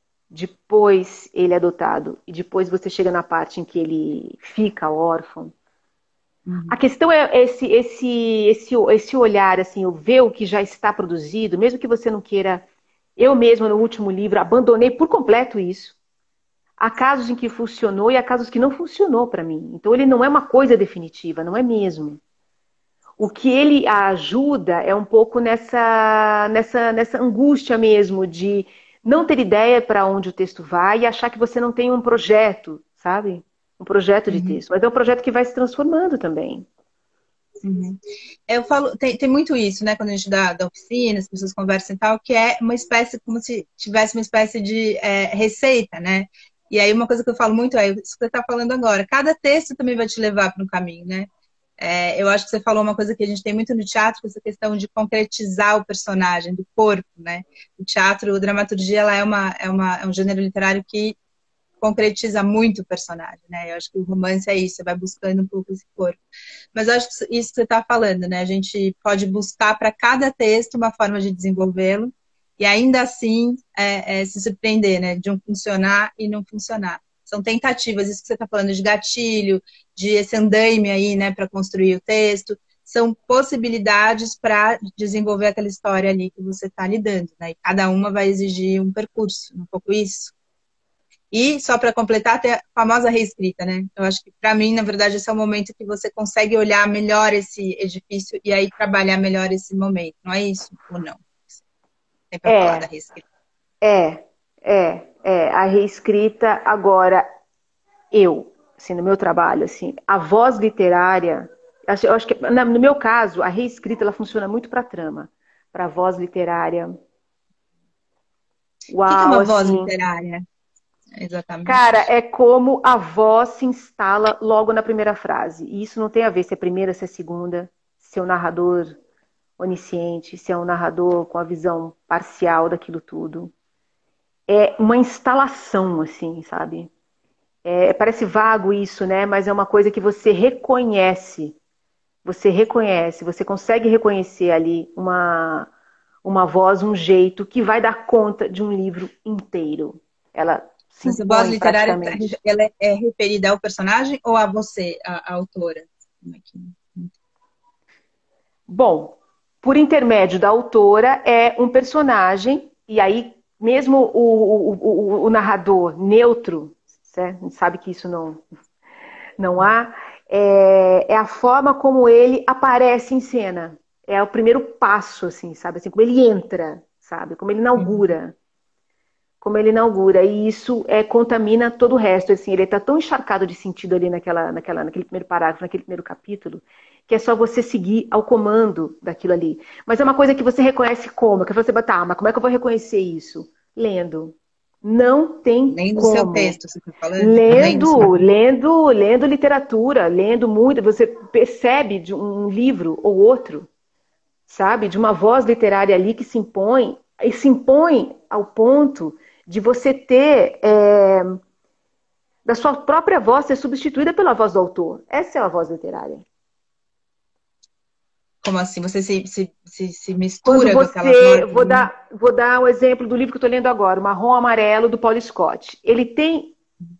depois ele é adotado, e depois você chega na parte em que ele fica órfão. Uhum. A questão é esse, esse, esse, esse olhar, assim, eu ver o que já está produzido, mesmo que você não queira. Eu mesma, no último livro, abandonei por completo isso. Há casos em que funcionou e há casos que não funcionou para mim. Então, ele não é uma coisa definitiva, não é mesmo. O que ele ajuda é um pouco nessa, nessa, nessa angústia mesmo de não ter ideia para onde o texto vai e achar que você não tem um projeto, sabe? Um projeto de Uhum. texto. Mas é um projeto que vai se transformando também. Uhum. Eu falo, tem, tem muito isso, né? Quando a gente dá, dá oficina, as pessoas conversam e tal, que é uma espécie, como se tivesse uma espécie de é, receita, né? E aí uma coisa que eu falo muito é isso que você está falando agora. Cada texto também vai te levar para um caminho, né? É, eu acho que você falou uma coisa que a gente tem muito no teatro, essa questão de concretizar o personagem, do corpo, né? O teatro, a dramaturgia, ela é, uma, é, uma, é um gênero literário que concretiza muito o personagem, né? Eu acho que o romance é isso, você vai buscando um pouco esse corpo. Mas eu acho que isso que você está falando, né? A gente pode buscar para cada texto uma forma de desenvolvê-lo e ainda assim é, é, se surpreender, né? De um funcionar e não funcionar. São tentativas, isso que você está falando de gatilho, de esse andaime aí, né? Para construir o texto. São possibilidades para desenvolver aquela história ali que você está lidando, né? E cada uma vai exigir um percurso, um pouco isso. E, só para completar, tem a famosa reescrita, né? Eu acho que, para mim, na verdade, esse é o momento que você consegue olhar melhor esse edifício e aí trabalhar melhor esse momento. Não é isso? Ou não? Tem para falar da É, reescrita. é, é, é. A reescrita, agora, eu, assim, no meu trabalho, assim, a voz literária, eu acho que, no meu caso, a reescrita, ela funciona muito para trama, para voz literária. O que é Uau, uma voz assim, literária? cara, Exatamente. é como a voz se instala logo na primeira frase. E isso não tem a ver se é primeira, se é segunda, se é o narrador onisciente, se é um narrador com a visão parcial daquilo tudo. É uma instalação, assim, sabe? É, parece vago isso, né? Mas é uma coisa que você reconhece. Você reconhece, você consegue reconhecer ali uma, uma voz, um jeito que vai dar conta de um livro inteiro. Ela se Mas a voz impõe literária, praticamente. ela é é referida ao personagem ou a você, a, a autora? Como é que... Bom, por intermédio da autora, é um personagem, e aí, mesmo o, o, o, o narrador neutro, certo? A gente sabe que isso não, não há, é, é a forma como ele aparece em cena. É o primeiro passo, assim, sabe? Assim, como ele entra, sabe? Como ele Uhum. inaugura. Como ele inaugura. E isso é, contamina todo o resto. Assim, ele está tão encharcado de sentido ali naquela, naquela, naquele primeiro parágrafo, naquele primeiro capítulo, que é só você seguir ao comando daquilo ali. Mas é uma coisa que você reconhece como? Que você tá, mas como é que eu vou reconhecer isso? Lendo. Não tem Além do seu como. texto, você está falando? Além do seu Lendo, texto. lendo, lendo literatura, lendo muito, você percebe de um livro ou outro, sabe? De uma voz literária ali que se impõe, e se impõe ao ponto de você ter, é, da sua própria voz ser substituída pela voz do autor. Essa é a voz literária. Como assim? Você se, se, se, se Quando mistura com aquela voz você, vou ali? dar, vou dar um exemplo do livro que eu estou lendo agora, o Marrom Amarelo, do Paulo Scott. Ele tem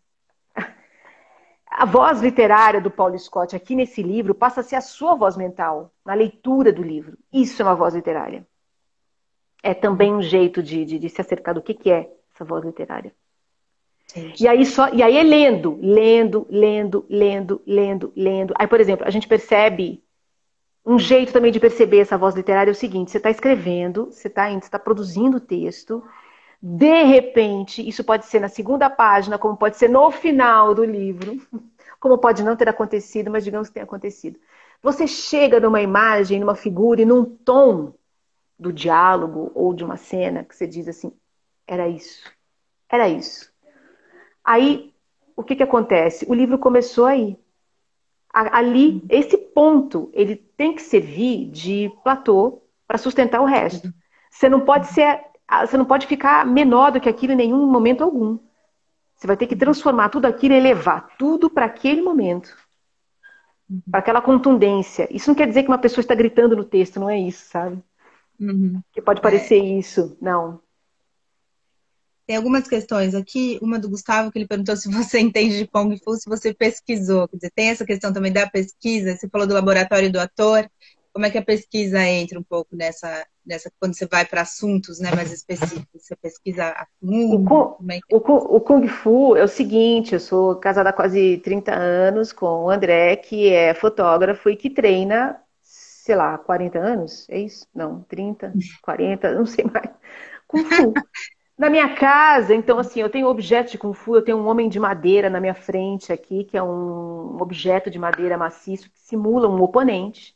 a voz literária do Paulo Scott aqui nesse livro passa a ser a sua voz mental, na leitura do livro. Isso é uma voz literária. É também um jeito de, de, de se acercar do que, que é essa voz literária. E Entendi. aí, só, e aí é lendo, lendo, lendo, lendo, lendo, lendo. Aí, por exemplo, a gente percebe, um jeito também de perceber essa voz literária é o seguinte, você está escrevendo, você está você tá produzindo o texto, de repente, isso pode ser na segunda página, como pode ser no final do livro, como pode não ter acontecido, mas digamos que tenha acontecido. Você chega numa imagem, numa figura e num tom do diálogo ou de uma cena que você diz assim, era isso, era isso. Aí, o que que acontece? O livro começou aí. Ali, esse ponto, ele tem que servir de platô para sustentar o resto. Você não pode ser, você não pode ficar menor do que aquilo em nenhum momento algum. Você vai ter que transformar tudo aquilo e levar tudo para aquele momento. Para aquela contundência. Isso não quer dizer que uma pessoa está gritando no texto, não é isso, sabe? Uhum. Que pode É. parecer isso. Não. Tem algumas questões aqui, uma do Gustavo, que ele perguntou se você entende de Kung Fu, se você pesquisou. Quer dizer, tem essa questão também da pesquisa, você falou do laboratório do ator, como é que a pesquisa entra um pouco nessa, nessa quando você vai para assuntos, né, mais específicos? Você pesquisa a O, fundo? Kung- Como é que... o, Kung- o Kung Fu é o seguinte, eu sou casada há quase trinta anos com o André, que é fotógrafo e que treina, sei lá, quarenta anos? É isso? Não, trinta, quarenta, não sei mais. Kung Fu. Na minha casa, então, assim, eu tenho objetos de Kung Fu, eu tenho um homem de madeira na minha frente aqui, que é um objeto de madeira maciço que simula um oponente.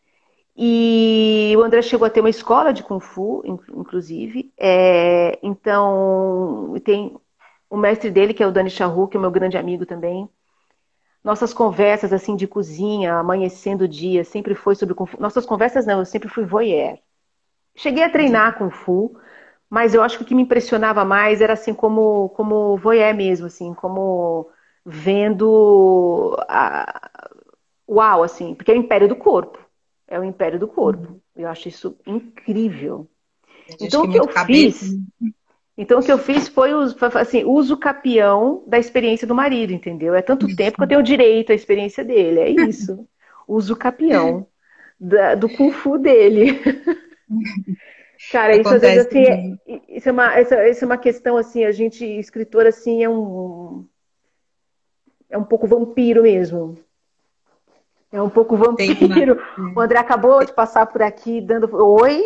E o André chegou a ter uma escola de Kung Fu, inclusive. É, então, tem o mestre dele, que é o Dani Charru, que é o meu grande amigo também. Nossas conversas, assim, de cozinha, amanhecendo o dia, sempre foi sobre Kung Fu. Nossas conversas não, eu sempre fui voyeur. Cheguei a treinar Kung Fu, mas eu acho que o que me impressionava mais era, assim, como, como voyeur mesmo, assim, como vendo a... Uau, assim, porque é o império do corpo. É o império do corpo. Eu acho isso incrível. Acho Então que o é que eu muito cabeça. fiz, então o que eu fiz foi assim, uso capião da experiência do marido, entendeu? É tanto tempo que eu tenho direito à experiência dele, é isso. Uso capião da, do Kung Fu dele. Cara, isso às vezes Acontece assim, é, mesmo. isso é uma, isso é uma questão assim, a gente, escritor assim, é um, é um pouco vampiro mesmo. É um pouco Tem uma... vampiro. O André acabou de passar por aqui dando oi.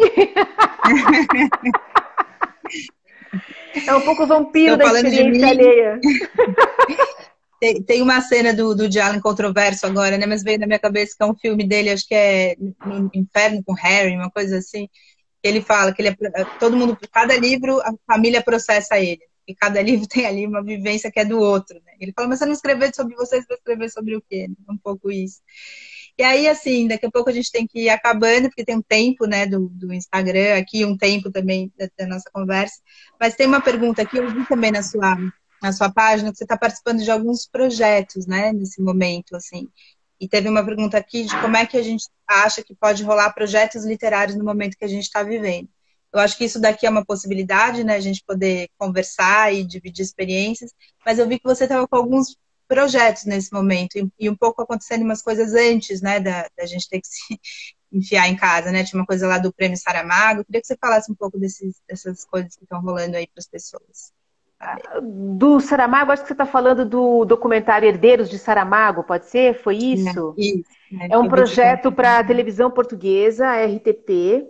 É um pouco vampiro Estou da falando de experiência mim. alheia. Tem, tem uma cena do, do Allen controverso agora, né? Mas veio na minha cabeça que é um filme dele, acho que é No Inferno com Harry, uma coisa assim. Ele fala que ele é, todo mundo, cada livro, a família processa ele. E cada livro tem ali uma vivência que é do outro, né? Ele fala, mas você não escreveu sobre você, você vai escrever sobre o quê? Um pouco isso. E aí, assim, daqui a pouco a gente tem que ir acabando, porque tem um tempo, né, do, do Instagram aqui, um tempo também da, da nossa conversa. Mas tem uma pergunta aqui, eu vi também na sua, na sua página, que você está participando de alguns projetos, né, nesse momento, assim. E teve uma pergunta aqui de como é que a gente acha que pode rolar projetos literários no momento que a gente está vivendo. Eu acho que isso daqui é uma possibilidade, né, a gente poder conversar e dividir experiências, mas eu vi que você estava com alguns projetos nesse momento e, e um pouco acontecendo umas coisas antes, né, da, da gente ter que se enfiar em casa, né, tinha uma coisa lá do Prêmio Saramago. Eu queria que você falasse um pouco desses, dessas coisas que estão rolando aí para as pessoas saberem. Do Saramago, acho que você está falando do documentário Herdeiros de Saramago, pode ser? Foi É, isso? isso, né, É um eu vi que você projeto comentou. para a televisão portuguesa, a R T P,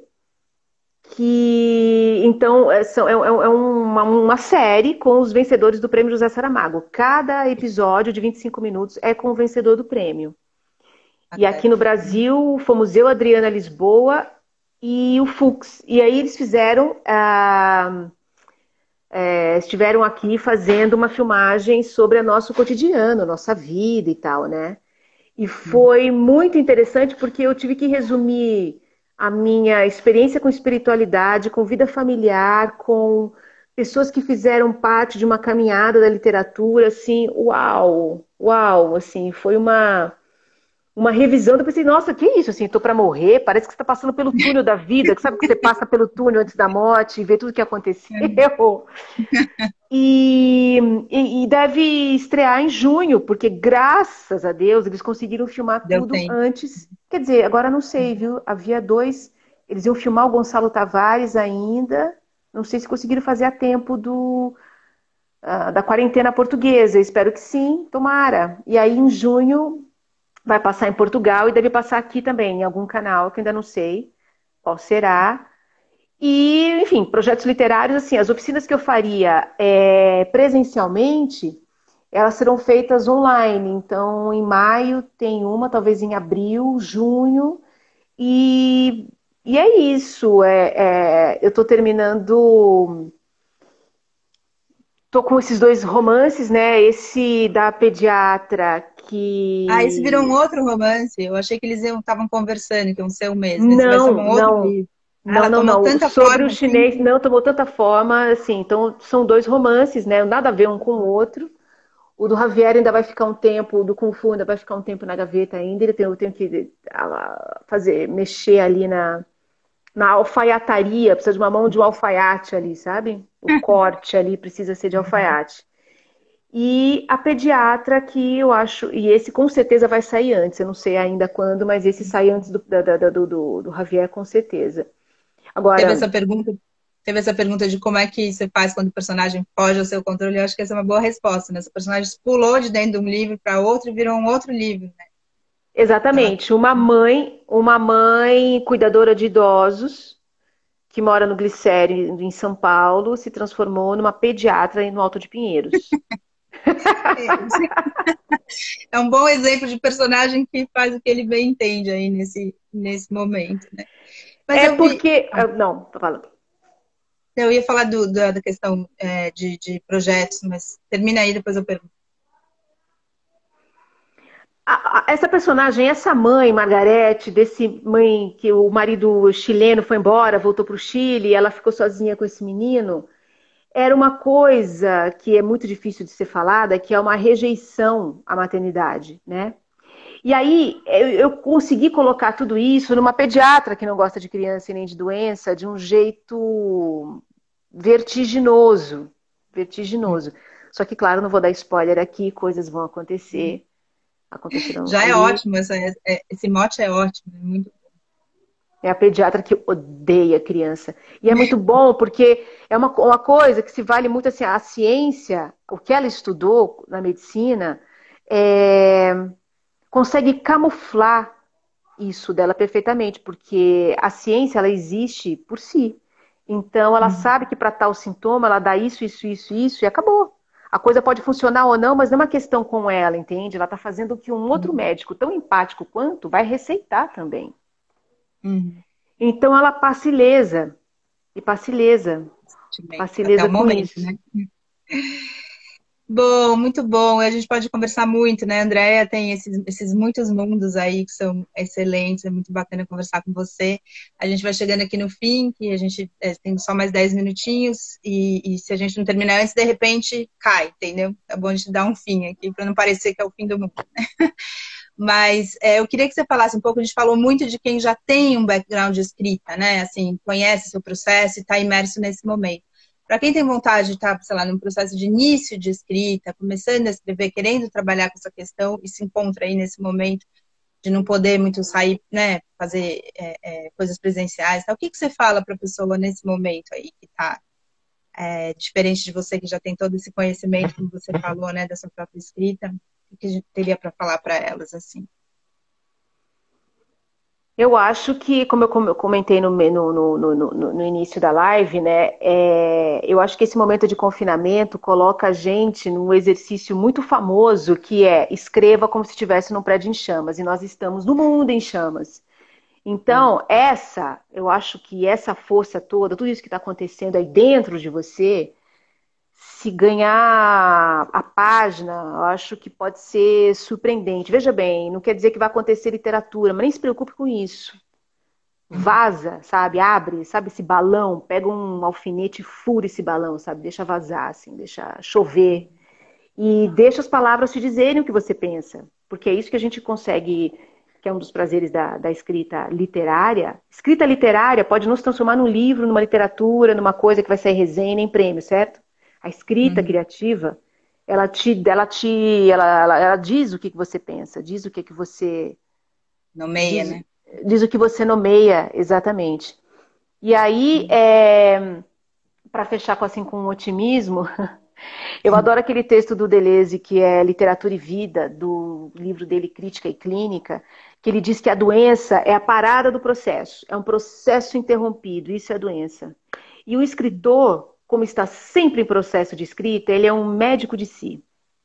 que então é, são- é- é é uma, uma série com os vencedores do Prêmio José Saramago. Cada episódio de vinte e cinco minutos é com o vencedor do prêmio. E aqui no Brasil fomos eu, Adriana Lisboa e o Fux. E aí eles fizeram, ah, é, estiveram aqui fazendo uma filmagem sobre o nosso cotidiano, nossa vida e tal, né? E foi muito interessante porque eu tive que resumir a minha experiência com espiritualidade, com vida familiar, com pessoas que fizeram parte de uma caminhada da literatura, assim, uau, uau, assim, foi uma uma revisão. Eu pensei, nossa, que isso? Assim, tô para morrer. Parece que você está passando pelo túnel da vida. Que sabe que você passa pelo túnel antes da morte e vê tudo que aconteceu. E, e, e deve estrear em junho, porque graças a Deus eles conseguiram filmar Deu tudo tempo. antes. Quer dizer, agora não sei, viu? Havia dois. Eles iam filmar o Gonçalo Tavares ainda. Não sei se conseguiram fazer a tempo do, uh, da quarentena portuguesa. Espero que sim, tomara. E aí em junho vai passar em Portugal e deve passar aqui também, em algum canal, que ainda não sei qual será. E, enfim, projetos literários, assim, as oficinas que eu faria é, presencialmente, elas serão feitas online. Então, em maio tem uma, talvez em abril, junho, e, e é isso. É, é, eu estou terminando. Tô com esses dois romances, né? Esse da pediatra Ah, esse virou um que outro romance. Eu achei que eles estavam conversando, que iam ser o mesmo. Esse vai ser não, um outro não. livro. Não, Ela não, tomou não. tanta Sobre o forma chinês, assim. não tomou tanta forma, assim. Então, são dois romances, né? Nada a ver um com o outro. O do Javier ainda vai ficar um tempo, o do Kung Fu ainda vai ficar um tempo na gaveta ainda. Ele tem, eu tenho que ah, fazer, mexer ali na, na alfaiataria, precisa de uma mão de um alfaiate ali, sabe? O corte ali precisa ser de alfaiate. E a pediatra que eu acho, e esse com certeza vai sair antes, eu não sei ainda quando, mas esse sai antes do, da, da, do, do, do Javier com certeza. Teve Agora, essa pergunta, teve essa pergunta de como é que você faz quando o personagem foge ao seu controle. Eu acho que essa é uma boa resposta, né? Esse personagem pulou de dentro de um livro para outro e virou um outro livro, né? Ela... exatamente, uma mãe, uma mãe cuidadora de idosos que mora no Glicério, em São Paulo, se transformou numa pediatra no Alto de Pinheiros. É um bom exemplo de personagem que faz o que ele bem entende aí nesse, nesse momento, né? Mas É eu vi. porque. Não, tô falando. Eu ia falar do, da, da questão é, de, de projetos, mas termina aí, depois eu pergunto. A- a- Essa personagem, essa mãe, Margarete, desse mãe que o marido chileno foi embora, voltou para o Chile, e ela ficou sozinha com esse menino, era uma coisa que é muito difícil de ser falada, que é uma rejeição à maternidade, né? E aí eu, eu consegui colocar tudo isso numa pediatra que não gosta de criança e nem de doença, de um jeito vertiginoso, vertiginoso. Só que, claro, não vou dar spoiler aqui, coisas vão acontecer, acontecerão Já é ali. ótimo, essa, é, esse mote é ótimo, é muito. É a pediatra que odeia criança. E é muito bom porque é uma, uma coisa que se vale muito assim, a ciência, o que ela estudou na medicina, é, consegue camuflar isso dela perfeitamente, porque a ciência ela existe por si. Então ela sabe que para tal sintoma ela dá isso, isso, isso, isso e acabou. A coisa pode funcionar ou não, mas não é uma questão com ela, entende? Ela está fazendo o que um outro médico, tão empático quanto, vai receitar também. Uhum. Então ela passa ilesa, e passa ilesa, passa Até o ilesa com momento, isso. né? Bom, muito bom. A gente pode conversar muito, né? A Andrea tem esses, esses muitos mundos aí que são excelentes, é muito bacana conversar com você. A gente vai chegando aqui no fim, que a gente é, tem só mais dez minutinhos, e, e se a gente não terminar antes, de repente cai, entendeu? É bom a gente dar um fim aqui, para não parecer que é o fim do mundo. Mas é, eu queria que você falasse um pouco, a gente falou muito de quem já tem um background de escrita, né? Assim, conhece seu processo e está imerso nesse momento. Para quem tem vontade de estar, sei lá, num processo de início de escrita, começando a escrever, querendo trabalhar com essa questão e se encontra aí nesse momento de não poder muito sair, né, fazer é, é, coisas presenciais, tá? O que, que você fala para a pessoa nesse momento aí que está é, diferente de você que já tem todo esse conhecimento, como você falou, né, da sua própria escrita? O que a gente teria para falar para elas assim? Eu acho que, como eu comentei no, no, no, no, no início da live, né? É, eu acho que esse momento de confinamento coloca a gente num exercício muito famoso que é escreva como se estivesse num prédio em chamas, e nós estamos no mundo em chamas. Então, essa, eu acho que essa força toda, tudo isso que está acontecendo aí dentro de você, se ganhar a página, eu acho que pode ser surpreendente. Veja bem, não quer dizer que vai acontecer literatura, mas nem se preocupe com isso. Vaza, sabe? Abre, sabe esse balão, pega um alfinete e fura esse balão, sabe? Deixa vazar, assim, deixa chover. E deixa as palavras te dizerem o que você pensa. Porque é isso que a gente consegue, que é um dos prazeres da, da escrita literária. Escrita literária pode não se transformar num livro, numa literatura, numa coisa que vai sair resenha nem prêmio, certo? A escrita Uhum. criativa, ela te, ela te, ela, ela, ela diz o que, que você pensa, diz o que, que você Nomeia, diz, né? diz o que você nomeia, exatamente. E aí, é, para fechar com, assim, com um otimismo, eu adoro aquele texto do Deleuze, que é Literatura e Vida, do livro dele Crítica e Clínica, que ele diz que a doença é a parada do processo, é um processo interrompido, isso é a doença. E o escritor, como está sempre em processo de escrita, ele é um médico de si.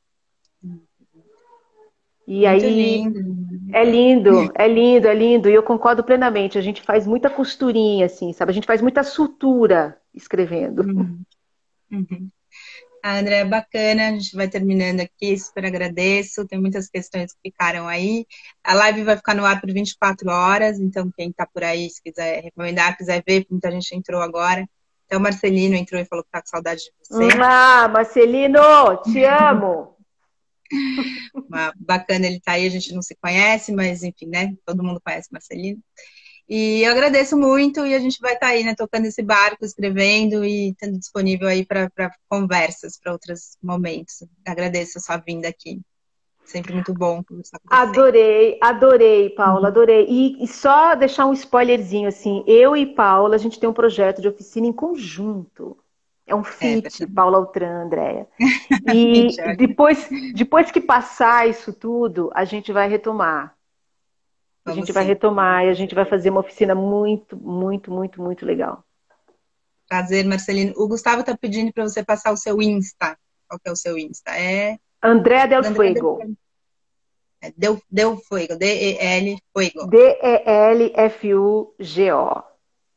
E Muito aí lindo. é lindo, é lindo, é lindo, e eu concordo plenamente. A gente faz muita costurinha, assim, sabe? A gente faz muita sutura escrevendo. Uhum. Uhum. A André é bacana, a gente vai terminando aqui, super agradeço. Tem muitas questões que ficaram aí. A live vai ficar no ar por vinte e quatro horas, então quem está por aí, se quiser recomendar, quiser ver, muita gente entrou agora. Até o Marcelino entrou e falou que tá com saudade de você. Ah, Marcelino, te amo! Uma, bacana ele tá aí, a gente não se conhece, mas enfim, né? Todo mundo conhece o Marcelino. E eu agradeço muito e a gente vai estar aí, né, tocando esse barco, escrevendo e estando disponível aí para conversas, para outros momentos. Agradeço a sua vinda aqui. Sempre muito bom conversar com você. Adorei, adorei, Paula, Uhum. adorei. E, e só deixar um spoilerzinho assim, eu e Paula, a gente tem um projeto de oficina em conjunto. É um É feat, verdade. Paula Altran, Andréia. E Mentira. depois, depois que passar isso tudo, a gente vai retomar. A Vamos gente vai sim. retomar e a gente vai fazer uma oficina muito, muito, muito, muito legal. Prazer, Marcelino. O Gustavo está pedindo para você passar o seu Insta. Qual que é o seu Insta? É André Del André Del Fuego. é Deu, Deu Fuego. D E L Fuego. D E L F U G O.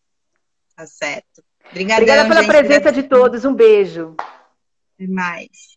Tá certo. Obrigada Obrigadão, pela gente. presença de Gratidão. todos. Um beijo. Até mais.